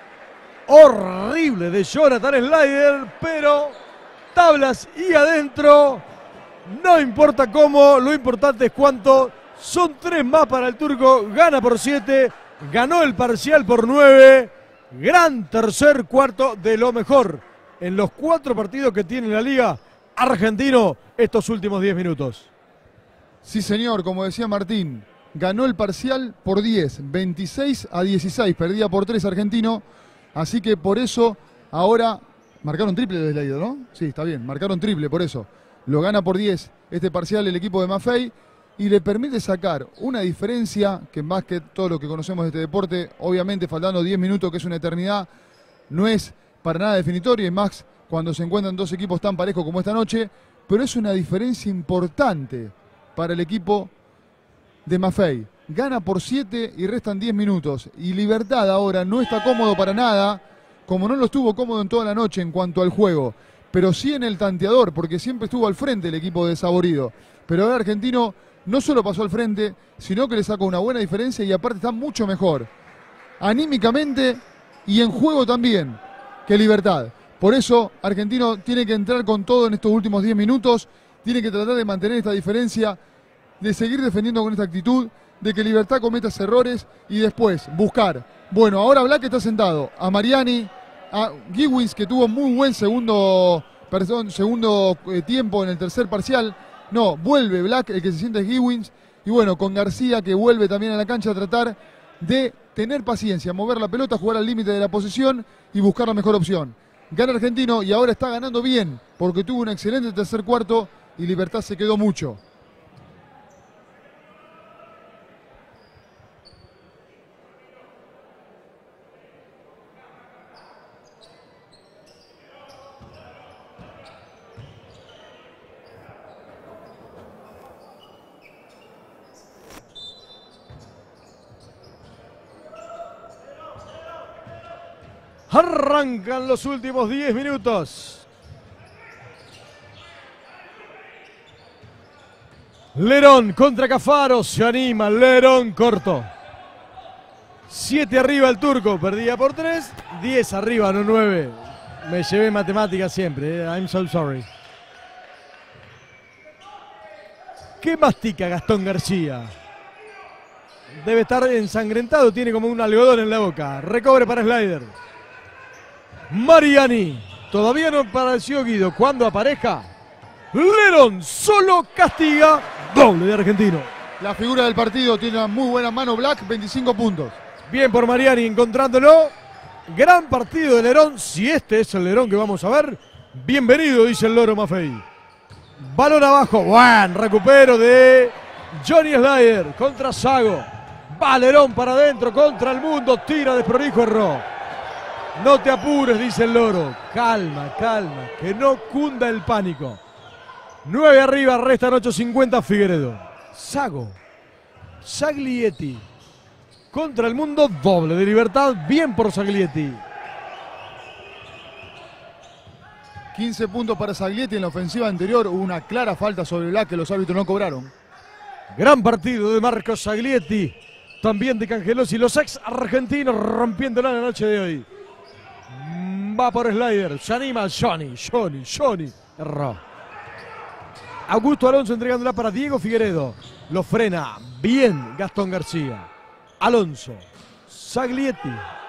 A: horrible de Jonathan Slider, pero tablas y adentro. No importa cómo, lo importante es cuánto. Son 3 más para el turco. Gana por 7. Ganó el parcial por 9. Gran tercer cuarto de lo mejor en los 4 partidos que tiene la liga. Argentino estos últimos 10 minutos.
B: Sí, señor, como decía Martín. Ganó el parcial por 10, 26-16. Perdía por 3 Argentino. Así que por eso ahora marcaron triple de Slider, ¿no? Sí, está bien, marcaron triple por eso. Lo gana por 10 este parcial el equipo de Maffei y le permite sacar una diferencia que más que todo lo que conocemos de este deporte, obviamente faltando 10 minutos, que es una eternidad, no es para nada definitorio, y más cuando se encuentran 2 equipos tan parejos como esta noche, pero es una diferencia importante para el equipo de Maffei. Gana por 7 y restan 10 minutos. Y Libertad ahora no está cómodo para nada, como no lo estuvo cómodo en toda la noche en cuanto al juego, pero sí en el tanteador, porque siempre estuvo al frente el equipo de Saborido. Pero ahora Argentino no solo pasó al frente, sino que le sacó una buena diferencia y aparte está mucho mejor, anímicamente y en juego también, que Libertad. Por eso Argentino tiene que entrar con todo en estos últimos 10 minutos, tiene que tratar de mantener esta diferencia, de seguir defendiendo con esta actitud, de que Libertad cometa errores y después buscar. Bueno, ahora Black está sentado. A Mariani, a Giwins, que tuvo muy buen segundo tiempo en el tercer parcial. No, vuelve Black, el que se siente es Giwins. Y bueno, con García, que vuelve también a la cancha a tratar de tener paciencia, mover la pelota, jugar al límite de la posesión y buscar la mejor opción. Gana Argentino y ahora está ganando bien, porque tuvo un excelente tercer cuarto y Libertad se quedó mucho.
A: Arrancan los últimos 10 minutos. Lerón contra Cafaro. Se anima Lerón corto. 7 arriba el turco. Perdía por 3. 10 arriba, no 9. Me llevé matemáticas siempre. I'm so sorry. ¿Qué mastica Gastón García? Debe estar ensangrentado. Tiene como un algodón en la boca. Recobre para Slider. Mariani, todavía no apareció Guido. Cuando aparezca, Lerón solo castiga. Doble de Argentino.
B: La figura del partido tiene una muy buena mano Black, 25 puntos.
A: Bien por Mariani encontrándolo. Gran partido de Lerón. Si este es el Lerón que vamos a ver, bienvenido, dice el Loro Maffei. Balón abajo. Buen recupero de Johnny Slider contra Sago. Va Lerón para adentro contra el mundo. Tira desprolijo, erró. No te apures, dice el Loro. Calma, calma, que no cunda el pánico. 9 arriba, restan 8.50 Figueredo. Sago. Saglietti. Contra el mundo, doble de Libertad. Bien por Saglietti.
B: 15 puntos para Saglietti. En la ofensiva anterior hubo una clara falta sobre Black que los árbitros no cobraron.
A: Gran partido de Marcos Saglietti. También de Cangelosi. Los ex argentinos rompiéndola en la noche de hoy. Va por Slider. Se anima Johnny. Erró. Augusto Alonso entregándola para Diego Figueredo. Lo frena bien Gastón García. Alonso. Saglietti.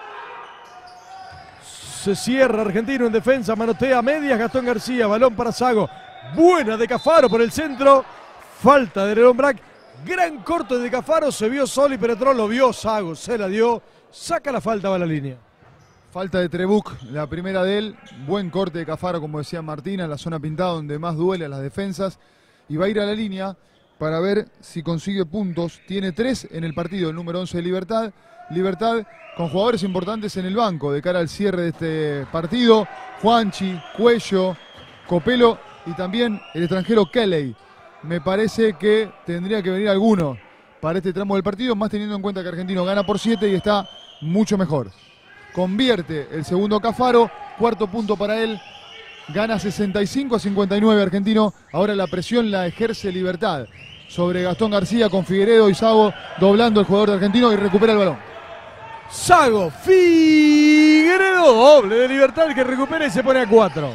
A: Se cierra Argentino en defensa. Manotea a medias Gastón García. Balón para Sago. Buena de Cafaro por el centro. Falta de Lerón Black. Gran corte de Cafaro. Se vio solo y penetró. Lo vio Sago. Se la dio. Saca la falta, va a la línea.
B: Falta de Trebuch, la primera de él. Buen corte de Cafaro, como decía Martina, en la zona pintada donde más duele a las defensas. Y va a ir a la línea para ver si consigue puntos. Tiene 3 en el partido, el número 11 de Libertad. Libertad con jugadores importantes en el banco de cara al cierre de este partido. Juanchi, Cuello, Copelo y también el extranjero Kelly. Me parece que tendría que venir alguno para este tramo del partido, más teniendo en cuenta que Argentino gana por 7 y está mucho mejor. Convierte el segundo Cafaro, cuarto punto para él, gana 65-59 Argentino. Ahora la presión la ejerce Libertad sobre Gastón García con Figueredo y Sago doblando el jugador de Argentino y recupera el balón.
A: Sago, Figueredo, doble de Libertad que recupera y se pone a 4.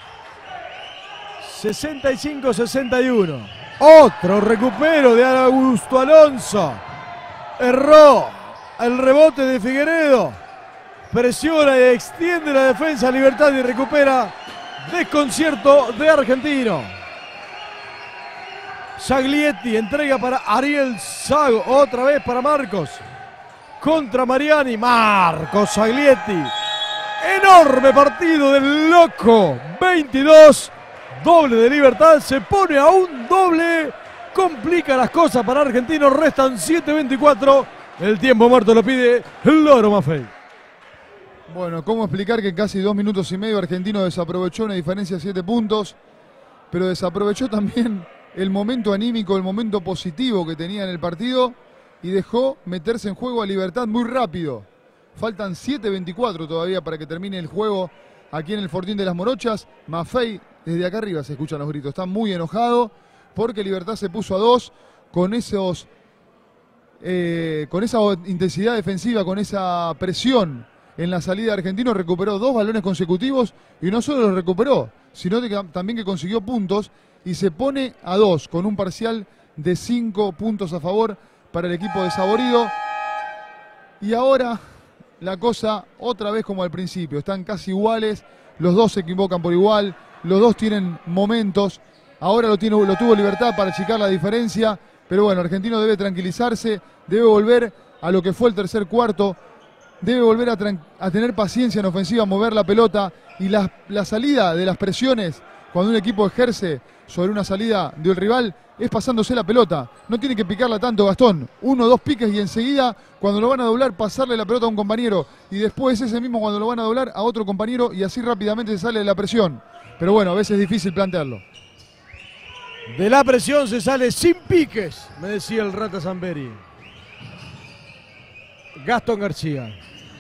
A: 65-61. Otro recupero de Augusto Alonso. Erró el rebote de Figueredo. Presiona y extiende la defensa Libertad y recupera desconcierto de Argentino. Saglietti entrega para Ariel Sago. Otra vez para Marcos. Contra Mariani. Marcos Saglietti. Enorme partido del loco. 22. Doble de Libertad. Se pone a un doble. Complica las cosas para Argentino. Restan 7:24. El tiempo muerto lo pide el Loro Maffei.
B: Bueno, ¿cómo explicar que en casi 2 minutos y medio Argentino desaprovechó una diferencia de 7 puntos? Pero desaprovechó también el momento anímico, el momento positivo que tenía en el partido y dejó meterse en juego a Libertad muy rápido. Faltan 7:24 todavía para que termine el juego aquí en el Fortín de las Morochas. Maffei, desde acá arriba se escuchan los gritos, está muy enojado porque Libertad se puso a 2 con esa intensidad defensiva, con esa presión. En la salida de Argentino recuperó 2 balones consecutivos y no solo los recuperó, sino que también que consiguió puntos y se pone a 2 con un parcial de 5 puntos a favor para el equipo de Saborido. Y ahora la cosa otra vez como al principio, están casi iguales, los dos se equivocan por igual, los dos tienen momentos, ahora lo tuvo Libertad para achicar la diferencia, pero bueno, Argentino debe tranquilizarse, debe volver a lo que fue el tercer cuarto. Debe volver a tener paciencia en ofensiva, mover la pelota y la salida de las presiones cuando un equipo ejerce sobre una salida del rival es pasándose la pelota. No tiene que picarla tanto Gastón. 1 o 2 piques y enseguida cuando lo van a doblar pasarle la pelota a un compañero y después ese mismo cuando lo van a doblar a otro compañero y así rápidamente se sale de la presión. Pero bueno, a veces es difícil plantearlo.
A: De la presión se sale sin piques, me decía el Rata Zamberi. Gastón García.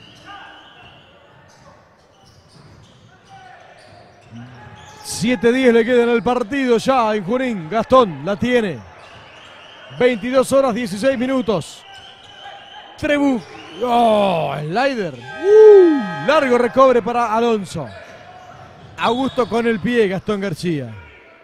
A: 7:10 le queda en el partido ya en Junín. Gastón la tiene. 22 horas 16 minutos. Trebuch. Oh, Slider. Largo recobre para Alonso. Augusto con el pie, Gastón García.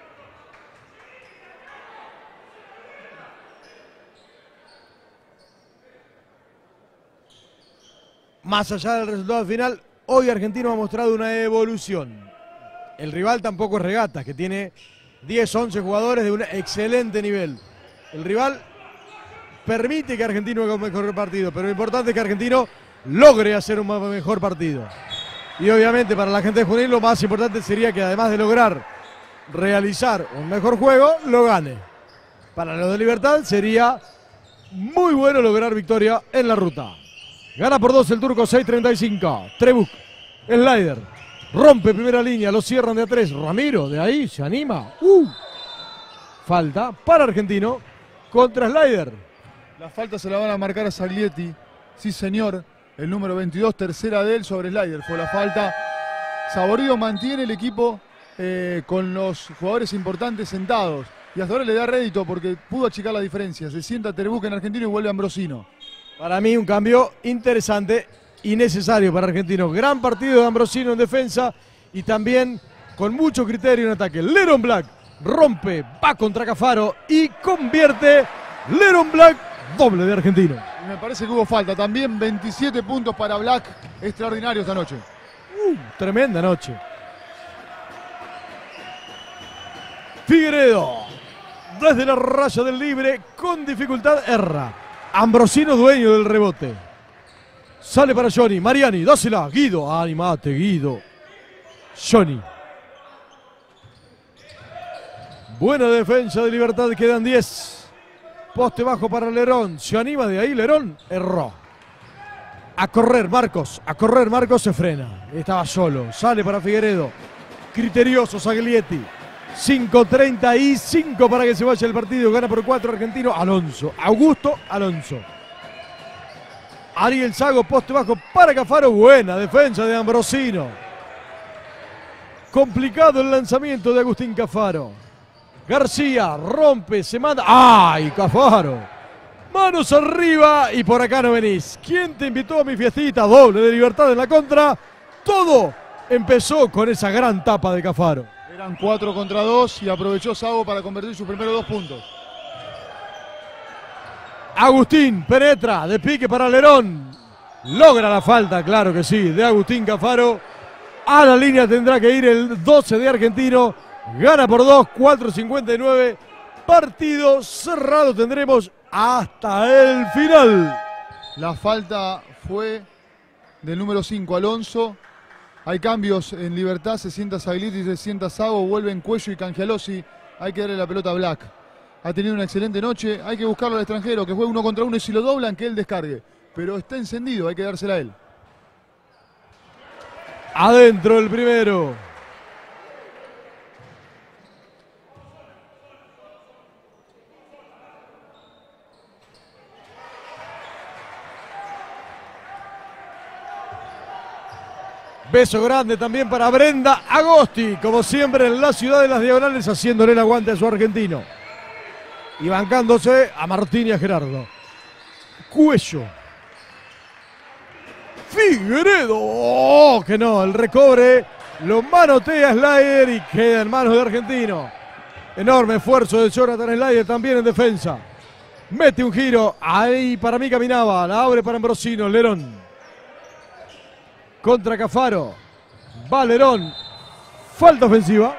A: Más allá del resultado final, hoy Argentino ha mostrado una evolución. El rival tampoco es Regatas, que tiene 10-11 jugadores de un excelente nivel. El rival permite que Argentino haga un mejor partido, pero lo importante es que Argentino logre hacer un mejor partido. Y obviamente para la gente de Junín lo más importante sería que además de lograr realizar un mejor juego, lo gane. Para los de Libertad sería muy bueno lograr victoria en la ruta. Gana por 2 el turco, 6.35. Trebuch, slider, rompe primera línea, lo cierran de a 3. Ramiro, de ahí, se anima. Falta para Argentino contra slider.
B: La falta se la van a marcar a Saglietti. Sí, señor. El número 22, tercera de él sobre slider. Fue la falta. Saborío mantiene el equipo con los jugadores importantes sentados. Y hasta ahora le da rédito porque pudo achicar la diferencia. Se sienta Trebuch en Argentino y vuelve Ambrosino.
A: Para mí un cambio interesante y necesario para Argentino. Gran partido de Ambrosino en defensa y también con mucho criterio en ataque. Leron Black rompe, va contra Cafaro y convierte. Leron Black, doble de Argentino.
B: Me parece que hubo falta. También 27 puntos para Black. Extraordinario esta noche.
A: Tremenda noche. Figueredo, desde la raya del libre, con dificultad erra. Ambrosino, dueño del rebote. Sale para Johnny. Mariani, dásela. Guido, animate, Guido. Johnny. Buena defensa de Libertad, quedan 10. Poste bajo para Lerón. Se anima de ahí, Lerón. Erró. A correr, Marcos, se frena. Estaba solo. Sale para Figueredo. Criterioso Saglietti. 5.35 para que se vaya el partido. Gana por 4 Argentino. Alonso. Augusto Alonso. Ariel Zago, poste bajo para Cafaro. Buena defensa de Ambrosino. Complicado el lanzamiento de Agustín Cafaro. García rompe, se manda. ¡Ay, Cafaro! Manos arriba y por acá no venís. ¿Quién te invitó a mi fiestita? Doble de Libertad en la contra. Todo empezó con esa gran tapa de Cafaro.
B: Eran 4 contra 2 y aprovechó Zago para convertir sus primeros 2 puntos.
A: Agustín penetra de pique para Lerón. Logra la falta, claro que sí, de Agustín Cafaro. A la línea tendrá que ir el 12 de Argentino. Gana por 2, 4.59. Partido cerrado tendremos hasta el final.
B: La falta fue del número 5, Alonso. Hay cambios en Libertad, se sienta Saglietti, se sienta Zago, vuelven Cuello y Cangialosi. Hay que darle la pelota a Black. Ha tenido una excelente noche, hay que buscarlo al extranjero, que juegue 1 contra 1 y si lo doblan, que él descargue. Pero está encendido, hay que dársela a él.
A: Adentro el primero. Beso grande también para Brenda Agosti, como siempre en la ciudad de las Diagonales, haciéndole el aguante a su argentino. Y bancándose a Martín y a Gerardo. Cuello. Figueredo. Oh, que no, el recobre lo manotea Slider y queda en manos de Argentino. Enorme esfuerzo de Jonathan Slider también en defensa. Mete un giro, ahí para mí caminaba, la abre para Ambrosino, Lerón. Contra Cafaro. Valerón. Falta ofensiva.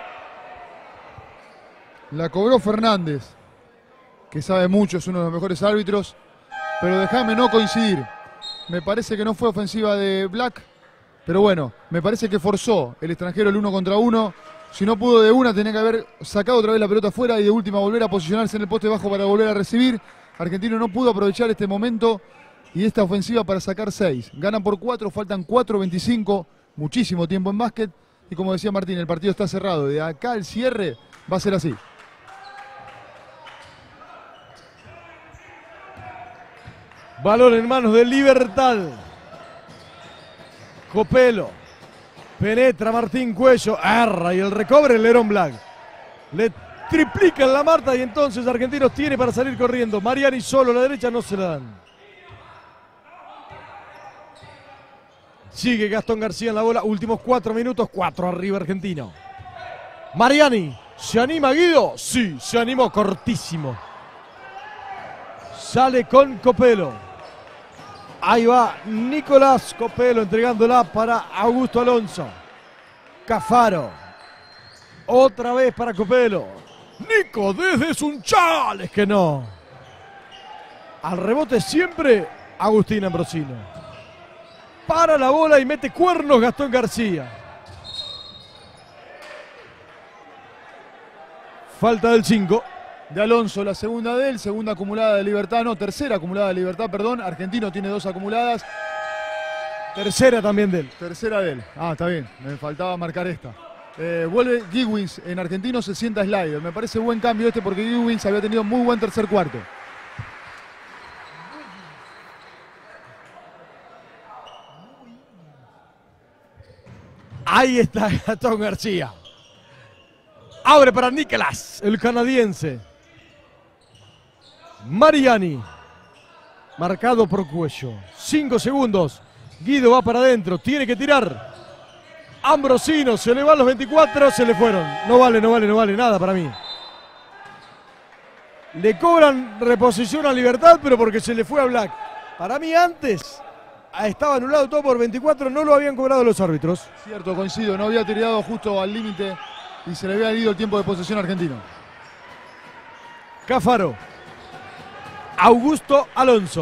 B: La cobró Fernández, que sabe mucho, es uno de los mejores árbitros. Pero déjame no coincidir. Me parece que no fue ofensiva de Black. Pero bueno, me parece que forzó el extranjero el 1 contra 1. Si no pudo de una, tenía que haber sacado otra vez la pelota afuera y de última volver a posicionarse en el poste bajo para volver a recibir. Argentino no pudo aprovechar este momento y esta ofensiva para sacar 6. Ganan por 4, faltan 4.25, muchísimo tiempo en básquet. Y como decía Martín, el partido está cerrado. De acá al cierre va a ser así.
A: Balón en manos de Libertad. Copelo. Penetra Martín Cuello. Erra y el recobre el Lerón Black. Le triplican la marta y entonces Argentinos tiene para salir corriendo. Mariani solo a la derecha, no se la dan. Sigue Gastón García en la bola. Últimos 4 minutos. 4 arriba Argentino. Mariani. ¿Se anima Guido? Sí, se animó cortísimo. Sale con Copelo. Ahí va Nicolás Copelo entregándola para Augusto Alonso. Cafaro. Otra vez para Copelo. Nico desde Sunchales, que no. Al rebote siempre Agustín Ambrosino. para la bola y mete cuernos Gastón García. Falta del 5.
B: De Alonso, la segunda de él, segunda acumulada de Libertad, no, tercera acumulada de Libertad, perdón. Argentino tiene 2 acumuladas.
A: Tercera también de él.
B: Tercera de él. Ah, está bien, me faltaba marcar esta. Vuelve Giwins en Argentino, se sienta Slider. Me parece buen cambio este porque Giwins había tenido muy buen tercer cuarto.
A: Ahí está Gastón García. Abre para Nicolás, el canadiense. Mariani. Marcado por Cuello. 5 segundos. Guido va para adentro. Tiene que tirar. Ambrosino. Se le van los 24. Se le fueron. No vale nada para mí. Le cobran reposición a Libertad, pero porque se le fue a Black. Para mí antes estaba anulado todo por 24. No lo habían cobrado los árbitros.
B: Cierto, coincido. No había tirado justo al límite y se le había ido el tiempo de posesión argentino.
A: Cáfaro. Augusto Alonso.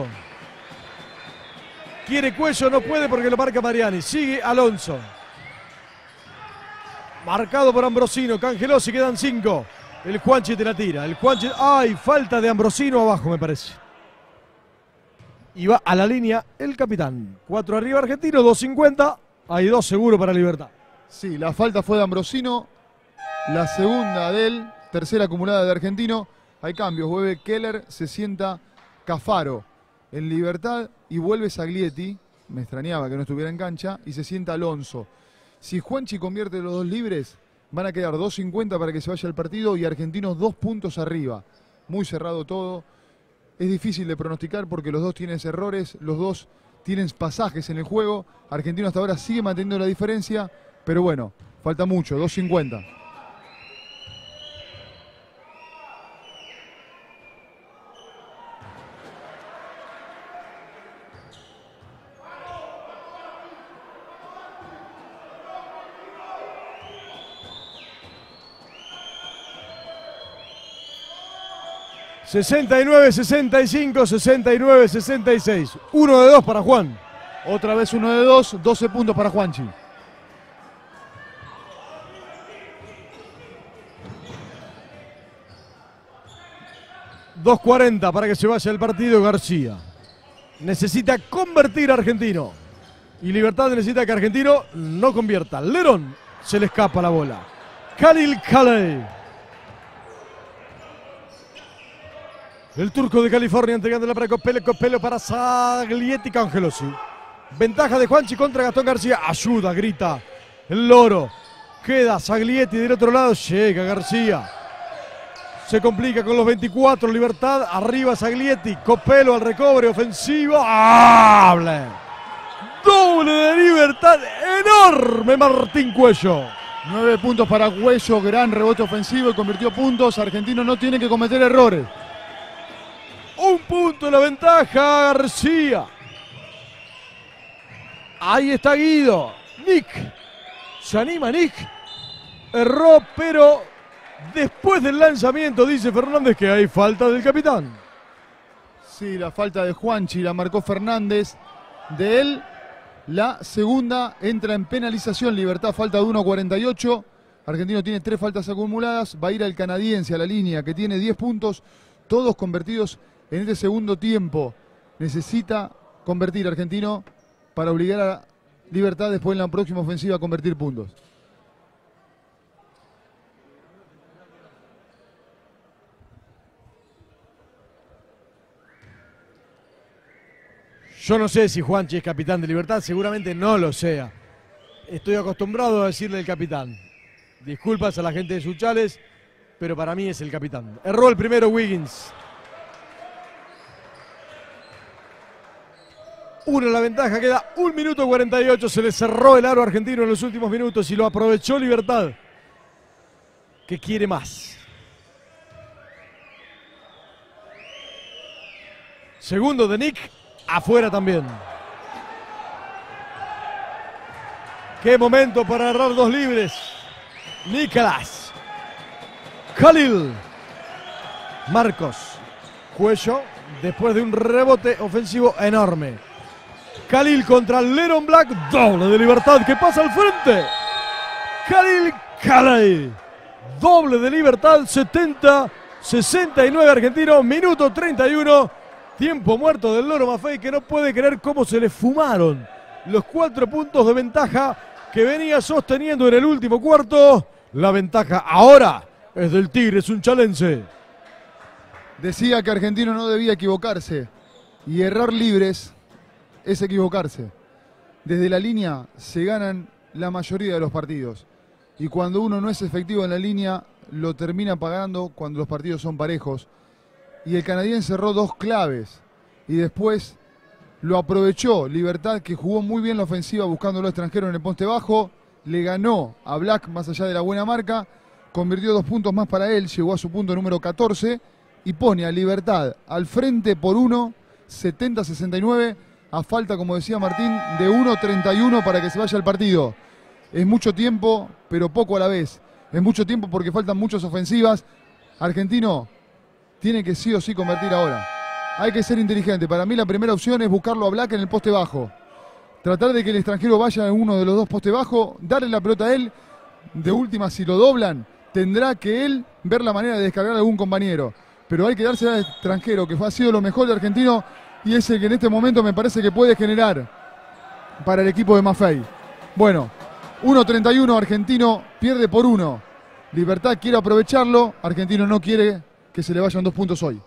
A: Quiere Cuello, no puede porque lo marca Mariani. Sigue Alonso. Marcado por Ambrosino. Cangeló, se quedan 5. El Juanchi te la tira. El Juanchi. ¡Ay! Falta de Ambrosino abajo, me parece. Y va a la línea el capitán. 4 arriba Argentino, 2.50. Hay 2 seguro para Libertad.
B: Sí, la falta fue de Ambrosino. La segunda de él. Tercera acumulada de Argentino. Hay cambios. Vuelve Keller, se sienta Cáfaro en Libertad y vuelve Zaglietti. Me extrañaba que no estuviera en cancha. Y se sienta Alonso. Si Juanchi convierte los 2 libres, van a quedar 2.50 para que se vaya el partido y Argentinos 2 puntos arriba. Muy cerrado todo. Es difícil de pronosticar porque los dos tienen errores, los dos tienen pasajes en el juego. Argentino hasta ahora sigue manteniendo la diferencia, pero bueno, falta mucho, 2.50.
A: ...69, 65, 69, 66. 1 de 2 para Juan.
B: Otra vez 1 de 2, 12 puntos para Juanchi.
A: $2.40 para que se vaya el partido García. Necesita convertir a Argentino. Y Libertad necesita que Argentino no convierta. Lerón se le escapa la bola. Khalil Kaley. El turco de California entregándola para Coppello. Coppello para Zaglietti. Cangelosi. Ventaja de Juanchi contra Gastón García. Ayuda, grita el loro. Queda Zaglietti del otro lado. Llega García. Se complica con los 24. Libertad. Arriba Zaglietti. Coppello al recobre. Ofensivo. ¡Hable! Doble de Libertad. Enorme Martín Cuello.
B: 9 puntos para Cuello. Gran rebote ofensivo y convirtió puntos. Argentino no tiene que cometer errores.
A: 1 punto en la ventaja García. Ahí está Guido. Nick. Se anima Nick. Erró, pero después del lanzamiento dice Fernández que hay falta del capitán.
B: Sí, la falta de Juanchi la marcó Fernández. De él, la segunda entra en penalización. Libertad, falta de 1.48. Argentino tiene 3 faltas acumuladas. Va a ir al canadiense a la línea que tiene 10 puntos. Todos convertidos en este segundo tiempo. Necesita convertir Argentino para obligar a Libertad después en la próxima ofensiva a convertir puntos.
A: Yo no sé si Juanchi es capitán de Libertad, seguramente no lo sea. Estoy acostumbrado a decirle el capitán. Disculpas a la gente de Suchales, pero para mí es el capitán. Erró el primero Wiggins. 1 en la ventaja, queda 1 minuto 48. Se le cerró el aro argentino en los últimos minutos y lo aprovechó Libertad, que quiere más. Segundo de Nick, afuera también. Qué momento para agarrar 2 libres. Nicolás. Khalil. Marcos. Cuello, después de un rebote ofensivo enorme. Khalil contra Leron Black. Doble de Libertad que pasa al frente. Khalil Khalil. Doble de Libertad. 70-69 Argentino. Minuto 31. Tiempo muerto del Loro Maffei, que no puede creer cómo se le fumaron los 4 puntos de ventaja que venía sosteniendo en el último cuarto. La ventaja ahora es del Tigre Sunchalense.
B: Decía que Argentino no debía equivocarse. Y errar libres es equivocarse. Desde la línea se ganan la mayoría de los partidos. Y cuando uno no es efectivo en la línea, lo termina pagando cuando los partidos son parejos. Y el canadiense cerró 2 claves. Y después lo aprovechó Libertad, que jugó muy bien la ofensiva buscándolo extranjero en el poste bajo. Le ganó a Black más allá de la buena marca. Convirtió 2 puntos más para él. Llegó a su punto número 14. Y pone a Libertad al frente por 1. 70-69. A falta, como decía Martín, de 1.31 para que se vaya el partido. Es mucho tiempo, pero poco a la vez. Es mucho tiempo porque faltan muchas ofensivas. Argentino tiene que sí o sí convertir ahora. Hay que ser inteligente. Para mí la primera opción es buscarlo a Black en el poste bajo. Tratar de que el extranjero vaya en uno de los 2 postes bajos. Darle la pelota a él. De última, si lo doblan, tendrá que él ver la manera de descargar a algún compañero. Pero hay que dársela al extranjero, que ha sido lo mejor de Argentino. Y es el que en este momento me parece que puede generar para el equipo de Maffei. Bueno, 1.31, Argentino pierde por 1. Libertad quiere aprovecharlo. Argentino no quiere que se le vayan 2 puntos hoy.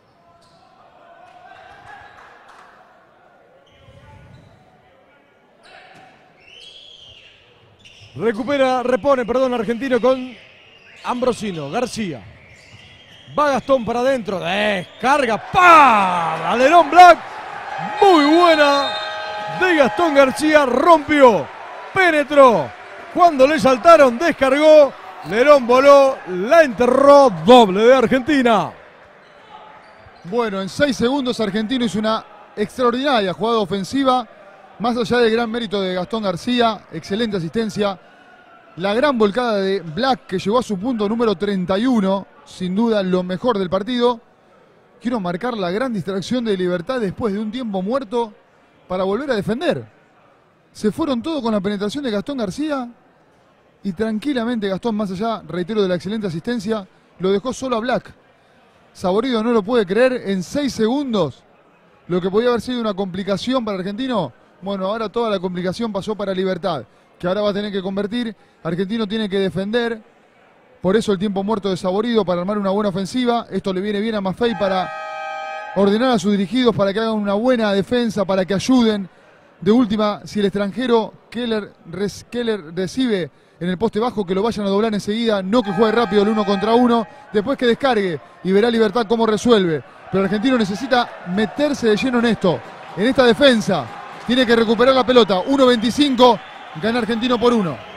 A: Repone, Argentino con Ambrosino. García. Va Gastón para adentro. Descarga. ¡Pam! Leron Black. Muy buena de Gastón García. Rompió. Penetró. Cuando le saltaron, descargó. Leron voló. La enterró. Doble de Argentina.
B: Bueno, en 6 segundos Argentino hizo una extraordinaria jugada ofensiva. Más allá del gran mérito de Gastón García. Excelente asistencia. La gran volcada de Black, que llegó a su punto número 31. Sin duda lo mejor del partido. Quiero marcar la gran distracción de Libertad después de un tiempo muerto para volver a defender. Se fueron todos con la penetración de Gastón García y tranquilamente Gastón, más allá, reitero, de la excelente asistencia, lo dejó solo a Black. Saborido no lo puede creer, en 6 segundos, lo que podía haber sido una complicación para Argentino. Bueno, ahora toda la complicación pasó para Libertad, que ahora va a tener que convertir. Argentino tiene que defender. Por eso el tiempo muerto de Saborido para armar una buena ofensiva. Esto le viene bien a Maffei para ordenar a sus dirigidos para que hagan una buena defensa, para que ayuden. De última, si el extranjero Keller recibe en el poste bajo, que lo vayan a doblar enseguida, no que juegue rápido el 1 contra 1, después que descargue y verá Libertad cómo resuelve. Pero el argentino necesita meterse de lleno en esto, en esta defensa. Tiene que recuperar la pelota. 1.25, gana Argentino por 1.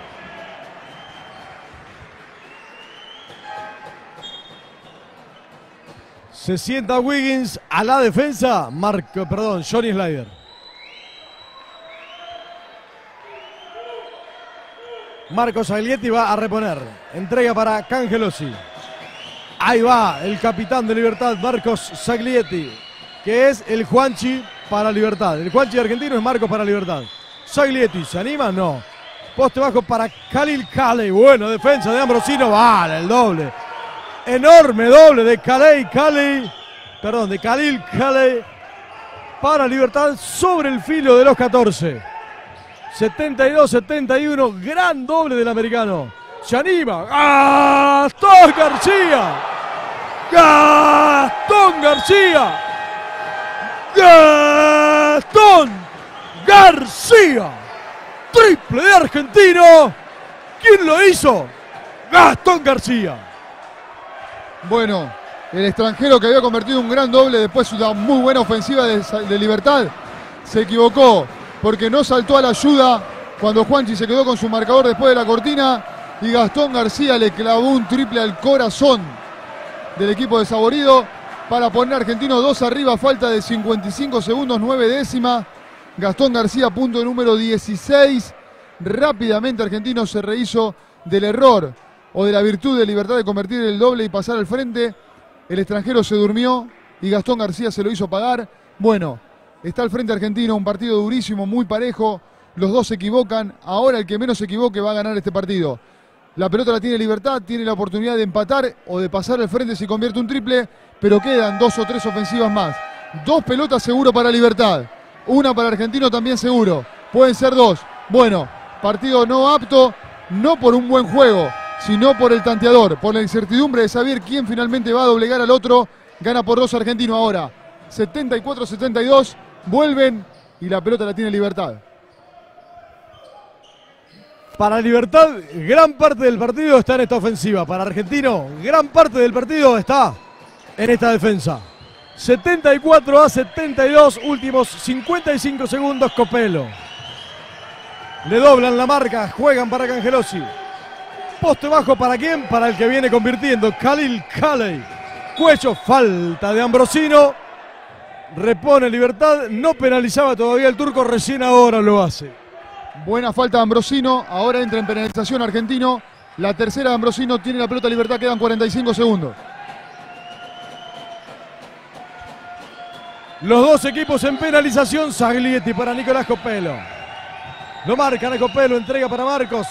A: Se sienta Wiggins a la defensa. Johnny Slider. Marco Saglietti va a reponer. Entrega para Cangelosi. Ahí va el capitán de Libertad, Marcos Saglietti, que es el Juanchi para Libertad. El Juanchi argentino es Marcos para Libertad. Saglietti, ¿se anima? No. Poste bajo para Khalil Khalil. Bueno, defensa de Ambrosino. Vale, el doble. Enorme doble de Khalil Khalil para Libertad sobre el filo de los 14. 72-71, gran doble del americano. Se anima. ¡Gastón García! ¡Gastón García! ¡Gastón García! Triple de Argentino. ¿Quién lo hizo? Gastón García.
B: Bueno, el extranjero que había convertido un gran doble después de una muy buena ofensiva de Libertad, se equivocó porque no saltó a la ayuda cuando Juanchi se quedó con su marcador después de la cortina y Gastón García le clavó un triple al corazón del equipo de Saborido para poner a Argentino 2 arriba, falta de 55 segundos, 9 décimas. Gastón García, punto número 16. Rápidamente Argentino se rehizo del error o de la virtud de Libertad de convertir el doble y pasar al frente. El extranjero se durmió y Gastón García se lo hizo pagar. Bueno, Está al frente Argentino, un partido durísimo, muy parejo. Los dos se equivocan. Ahora el que menos se equivoque va a ganar este partido. La pelota la tiene Libertad, tiene la oportunidad de empatar o de pasar al frente si convierte un triple, pero quedan 2 o 3 ofensivas más. 2 pelotas seguro para Libertad. Una para Argentino también seguro. Pueden ser 2. Bueno, partido no apto, no por un buen juego, sino por el tanteador, por la incertidumbre de saber quién finalmente va a doblegar al otro. Gana por 2 Argentino ahora. 74-72, vuelven y la pelota la tiene Libertad.
A: Para Libertad, gran parte del partido está en esta ofensiva. Para Argentino, gran parte del partido está en esta defensa. 74-72, últimos 55 segundos, Copelo. Le doblan la marca, juegan para Cangelosi. Poste bajo, ¿para quién? Para el que viene convirtiendo, Khalil Caley. Cuello, falta de Ambrosino. Repone Libertad, no penalizaba todavía el turco, recién ahora lo hace.
B: Buena falta de Ambrosino, ahora entra en penalización Argentino. La tercera de Ambrosino, tiene la pelota Libertad, quedan 45 segundos.
A: Los dos equipos en penalización, Zaglietti para Nicolás Copelo. Lo marcan a Copelo, entrega para Marcos.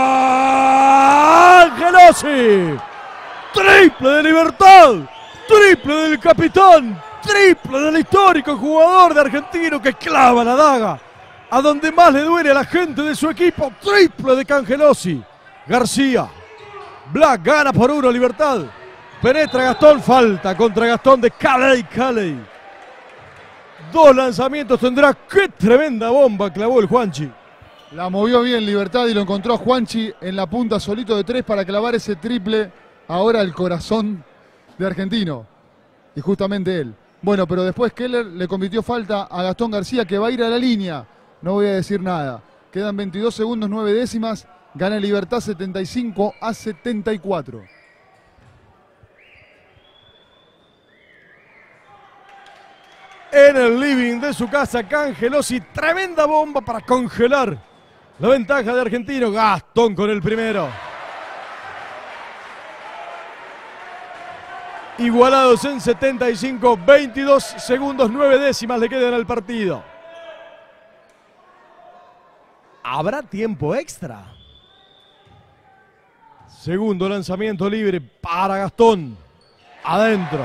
A: Cangelosi. Triple de Libertad, triple del capitán, triple del histórico jugador de Argentino que clava la daga a donde más le duele a la gente de su equipo. Triple de Cangelosi. García. Black gana por 1 Libertad. Penetra Gastón. Falta contra Gastón de Caley. 2 lanzamientos tendrá. ¡Qué tremenda bomba clavó el Juanchi!
B: La movió bien Libertad y lo encontró a Juanchi en la punta solito de 3 para clavar ese triple. Ahora el corazón de Argentino. Y justamente él. Bueno, pero después Keller le cometió falta a Gastón García, que va a ir a la línea. No voy a decir nada. Quedan 22 segundos, 9 décimas. Gana Libertad 75-74.
A: En el living de su casa, Cangelosi. Tremenda bomba para congelar la ventaja de Argentino. Gastón con el primero. Igualados en 75, 22 segundos, 9 décimas le quedan al partido. ¿Habrá tiempo extra? Segundo lanzamiento libre para Gastón. Adentro.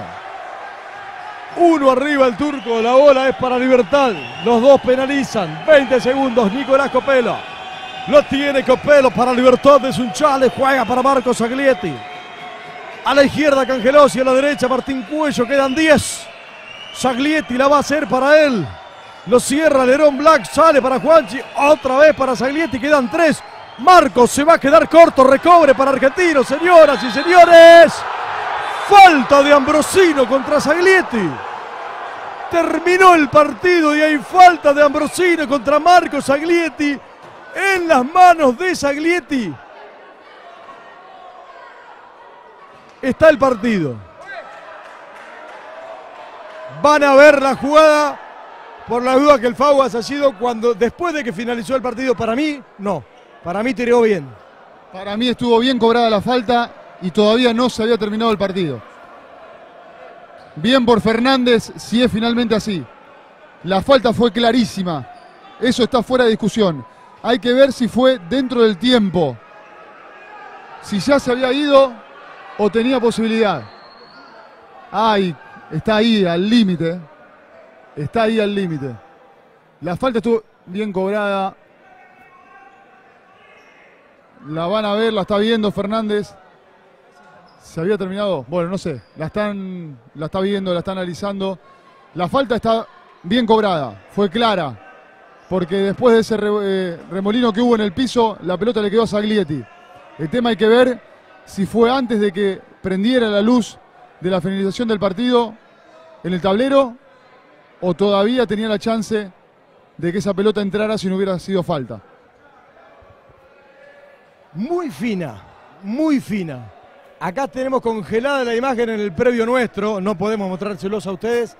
A: 1 arriba el turco, la bola es para Libertad. Los dos penalizan. 20 segundos, Nicolás Copelo. Lo tiene Copelo para Libertad de Sunchales. Juega para Marcos Zaglietti. A la izquierda Cangelosi, a la derecha Martín Cuello. Quedan 10. Zaglietti la va a hacer para él. Lo cierra Lerón Black, sale para Juanchi, otra vez para Zaglietti, quedan 3. Marcos se va a quedar corto, recobre para Argentino, señoras y señores. Falta de Ambrosino contra Zaglietti. Terminó el partido y hay falta de Ambrosino contra Marcos Zaglietti en las manos de Zaglietti. Está el partido. Van a ver la jugada. Por la duda que el foul ha sido cuando después de que finalizó el partido. Para mí, no. Para mí tiró bien.
B: Para mí estuvo bien cobrada la falta y todavía no se había terminado el partido. Bien por Fernández, si es finalmente así. La falta fue clarísima. Eso está fuera de discusión. Hay que ver si fue dentro del tiempo. Si ya se había ido o tenía posibilidad. Ay, está ahí al límite. Está ahí al límite. La falta estuvo bien cobrada. La van a ver, la está viendo Fernández. ¿Se había terminado? Bueno, no sé. La está viendo, la está analizando. La falta está bien cobrada. Fue clara. Porque después de ese remolino que hubo en el piso, la pelota le quedó a Zaglietti. El tema hay que ver si fue antes de que prendiera la luz de la finalización del partido en el tablero o todavía tenía la chance de que esa pelota entrara si no hubiera sido falta.
A: Muy fina, muy fina. Acá tenemos congelada la imagen en el previo nuestro, no podemos mostrárselos a ustedes.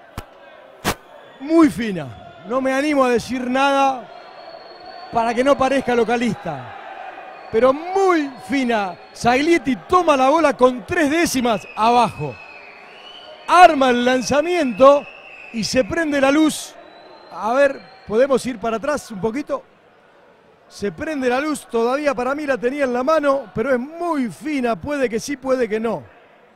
A: Muy fina, no me animo a decir nada para que no parezca localista. Pero muy fina. Zaglietti toma la bola con 3 décimas abajo. Arma el lanzamiento y se prende la luz A ver, podemos ir para atrás un poquito. Se prende la luz, todavía para mí la tenía en la mano, pero es muy fina, puede que sí, puede que no.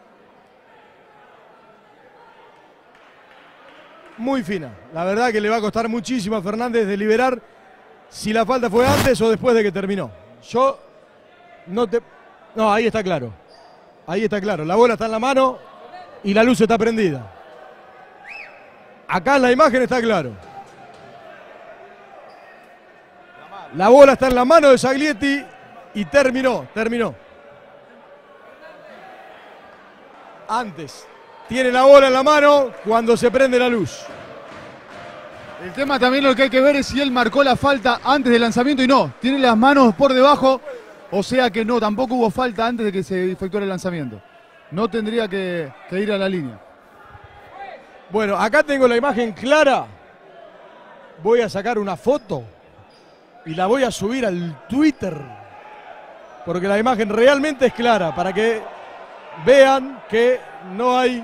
A: Muy fina. La verdad que le va a costar muchísimo a Fernández deliberar si la falta fue antes o después de que terminó. Yo no te... No, ahí está claro. Ahí está claro. La bola está en la mano y la luz está prendida. Acá en la imagen está claro. La bola está en la mano de Zaglietti y terminó. Antes. Tiene la bola en la mano cuando se prende la luz.
B: El tema también lo que hay que ver es si él marcó la falta antes del lanzamiento y no. Tiene las manos por debajo, o sea que no, tampoco hubo falta antes de que se efectuara el lanzamiento. No tendría que ir a la línea.
A: Bueno, acá tengo la imagen clara. Voy a sacar una foto y la voy a subir al Twitter. Porque la imagen realmente es clara, para que vean que no hay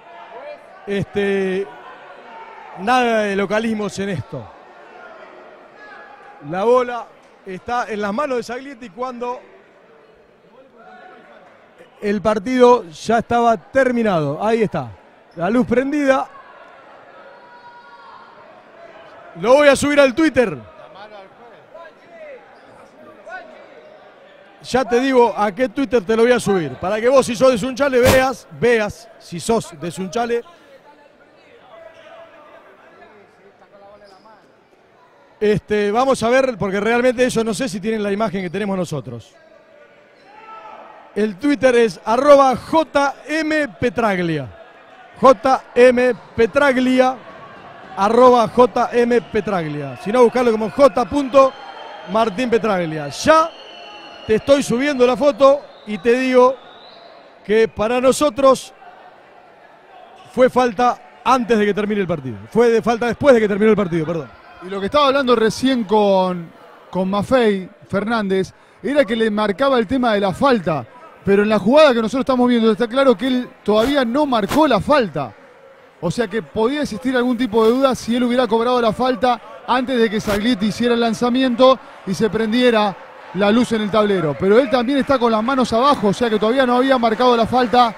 A: nada de localismos en esto. La bola está en las manos de Zaglietti cuando el partido ya estaba terminado. Ahí está, la luz prendida. Lo voy a subir al Twitter. Ya te digo a qué Twitter te lo voy a subir, para que vos, si sos de Sunchale, veas si sos de Sunchale. Vamos a ver, porque realmente eso no sé si tienen la imagen que tenemos nosotros. El Twitter es @JMPetraglia. JMPetraglia, @JMPetraglia. Si no, buscarlo como J.MartínPetraglia. Ya te estoy subiendo la foto y te digo que para nosotros fue falta antes de que termine el partido. Fue de falta después de que terminó el partido, perdón.
B: Y lo que estaba hablando recién con Maffei Fernández era que le marcaba el tema de la falta. Pero en la jugada que nosotros estamos viendo está claro que él todavía no marcó la falta. O sea que podía existir algún tipo de duda si él hubiera cobrado la falta antes de que Zaglietti hiciera el lanzamiento y se prendiera la luz en el tablero. Pero él también está con las manos abajo, o sea que todavía no había marcado la falta.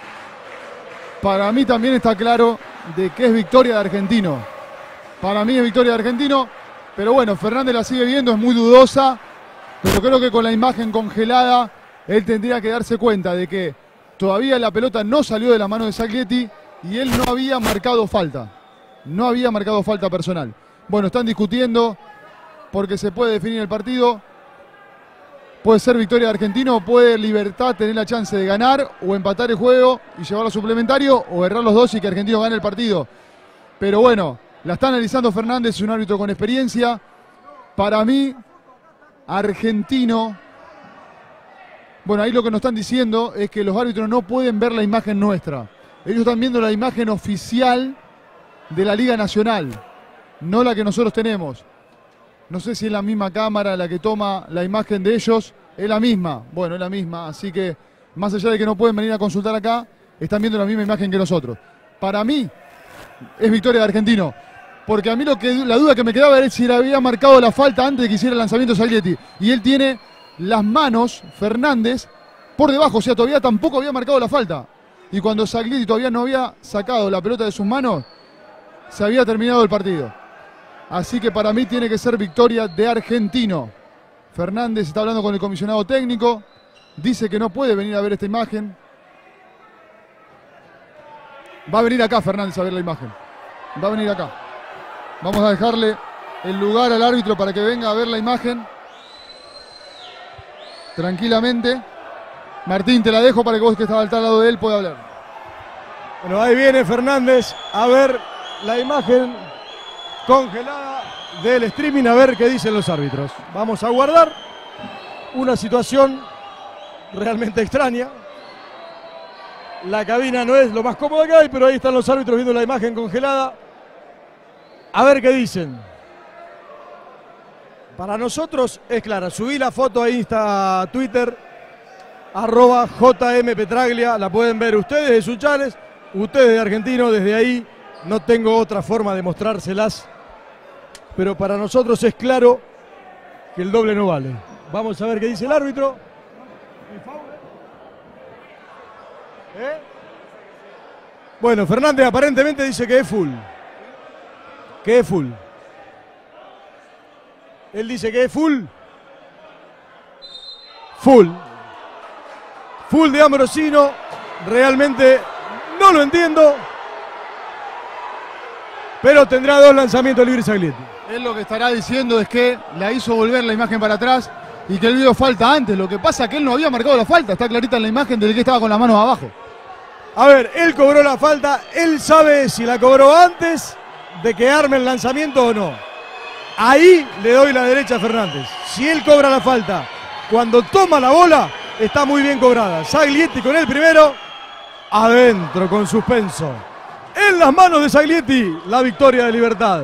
B: Para mí también está claro de que es victoria de Argentino. Para mí es victoria de Argentino. Pero bueno, Fernández la sigue viendo, es muy dudosa. Pero creo que con la imagen congelada, él tendría que darse cuenta de que todavía la pelota no salió de la mano de Zaglietti y él no había marcado falta. No había marcado falta personal. Bueno, están discutiendo porque se puede definir el partido. Puede ser victoria de Argentino, puede Libertad tener la chance de ganar o empatar el juego y llevarlo a suplementario o errar los dos y que Argentino gane el partido. Pero bueno, la está analizando Fernández, es un árbitro con experiencia. Para mí, Argentino... Bueno, ahí lo que nos están diciendo es que los árbitros no pueden ver la imagen nuestra. Ellos están viendo la imagen oficial de la Liga Nacional, no la que nosotros tenemos. No sé si es la misma cámara la que toma la imagen de ellos. Es la misma. Bueno, es la misma. Así que, más allá de que no pueden venir a consultar acá, están viendo la misma imagen que nosotros. Para mí, es victoria de Argentino. Porque a mí la duda que me quedaba era si le había marcado la falta antes de que hiciera el lanzamiento Zaglietti. Y él tiene las manos, Fernández, por debajo. O sea, todavía tampoco había marcado la falta. Y cuando Zaglietti todavía no había sacado la pelota de sus manos, se había terminado el partido. Así que para mí tiene que ser victoria de Argentino. Fernández está hablando con el comisionado técnico. Dice que no puede venir a ver esta imagen. Va a venir acá Fernández a ver la imagen. Va a venir acá. Vamos a dejarle el lugar al árbitro para que venga a ver la imagen. Tranquilamente. Martín, te la dejo para que vos que estás al lado de él pueda hablar.
A: Bueno, ahí viene Fernández a ver la imagen congelada del streaming, a ver qué dicen los árbitros. Vamos a guardar una situación realmente extraña. La cabina no es lo más cómodo que hay, pero ahí están los árbitros viendo la imagen congelada. A ver qué dicen. Para nosotros es clara. Subí la foto a Insta, a Twitter, @JMPetraglia. La pueden ver ustedes de Sunchales, ustedes de Argentino. Desde ahí no tengo otra forma de mostrárselas pero para nosotros es claro que el doble no vale. Vamos a ver qué dice el árbitro. Bueno, Fernández aparentemente dice que es full. Que es full. Él dice que es full. Full. Full de Ambrosino. Realmente no lo entiendo. Pero tendrá 2 lanzamientos libres Zaglietti.
B: Él lo que estará diciendo es que la hizo volver la imagen para atrás y que él vio falta antes. Lo que pasa es que él no había marcado la falta. Está clarita en la imagen del que estaba con las manos abajo.
A: A ver, él cobró la falta. Él sabe si la cobró antes de que arme el lanzamiento o no. Ahí le doy la derecha a Fernández. Si él cobra la falta cuando toma la bola, está muy bien cobrada. Zaglietti con el primero. Adentro con suspenso. En las manos de Zaglietti, la victoria de Libertad.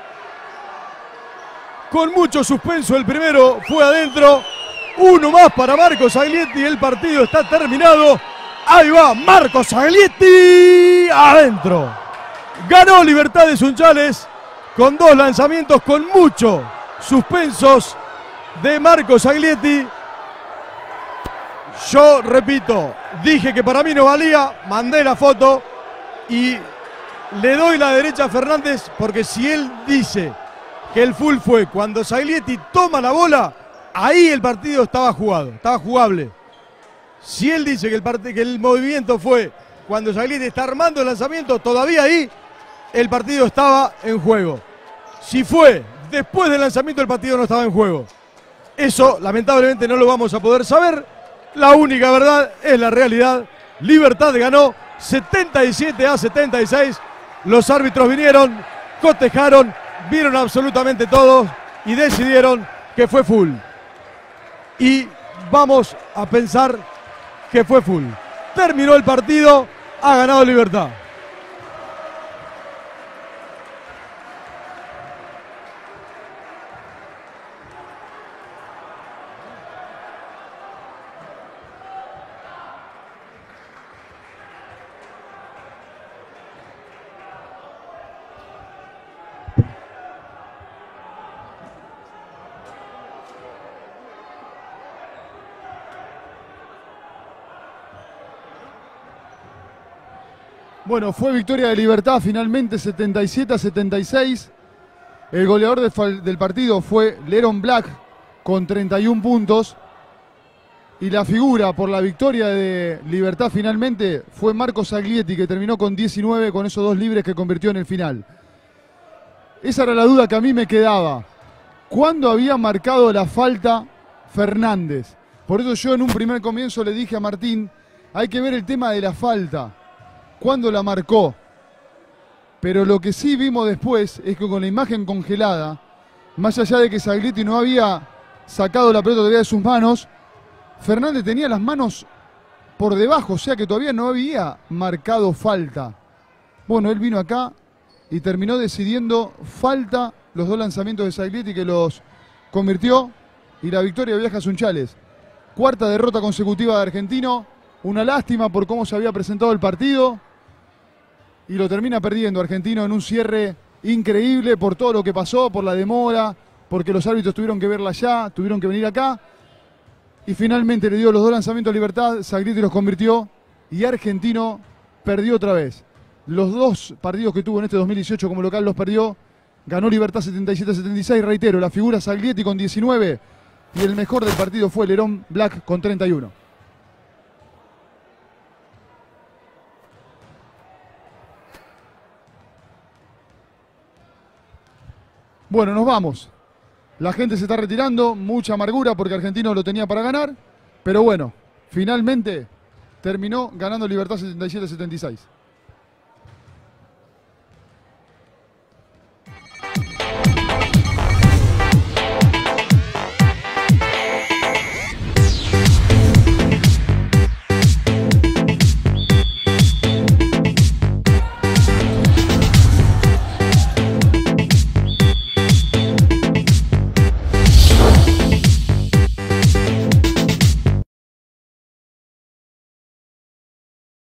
A: Con mucho suspenso el primero, fue adentro. Uno más para Marcos Zaglietti, el partido está terminado. Ahí va Marcos Zaglietti, adentro. Ganó Libertad de Sunchales con 2 lanzamientos con mucho suspensos de Marcos Zaglietti. Yo repito, dije que para mí no valía, mandé la foto y le doy la derecha a Fernández porque si él dice que el full fue cuando Zaglietti toma la bola, ahí el partido estaba jugado, estaba jugable. Si él dice que el movimiento fue cuando Zaglietti está armando el lanzamiento, todavía ahí el partido estaba en juego. Si fue después del lanzamiento, el partido no estaba en juego. Eso lamentablemente no lo vamos a poder saber. La única verdad es la realidad. Libertad ganó 77-76. Los árbitros vinieron, cotejaron, vieron absolutamente todo y decidieron que fue full. Y vamos a pensar que fue full. Terminó el partido, ha ganado Libertad.
B: Bueno, fue victoria de Libertad finalmente 77-76. El goleador del partido fue Leron Black con 31 puntos. Y la figura por la victoria de Libertad finalmente fue Marcos Zaglietti, que terminó con 19 con esos 2 libres que convirtió en el final. Esa era la duda que a mí me quedaba. ¿Cuándo había marcado la falta Fernández? Por eso yo en un primer comienzo le dije a Martín, hay que ver el tema de la falta. ¿Cuándo la marcó? Pero lo que sí vimos después es que con la imagen congelada, más allá de que Zaglietti no había sacado la pelota todavía de sus manos, Fernández tenía las manos por debajo, o sea que todavía no había marcado falta. Bueno, él vino acá y terminó decidiendo falta los 2 lanzamientos de Zaglietti que los convirtió y la victoria viaja a Sunchales. 4ª derrota consecutiva de Argentino, una lástima por cómo se había presentado el partido. Y lo termina perdiendo Argentino en un cierre increíble por todo lo que pasó, por la demora, porque los árbitros tuvieron que verla allá, tuvieron que venir acá. Y finalmente le dio los 2 lanzamientos a Libertad, Zaglietti los convirtió y Argentino perdió otra vez. Los 2 partidos que tuvo en este 2018 como local los perdió. Ganó Libertad 77-76, reitero, la figura Zaglietti con 19 y el mejor del partido fue Leron Black con 31. Bueno, nos vamos. La gente se está retirando, mucha amargura porque Argentino lo tenía para ganar, pero bueno, finalmente terminó ganando Libertad 77-76.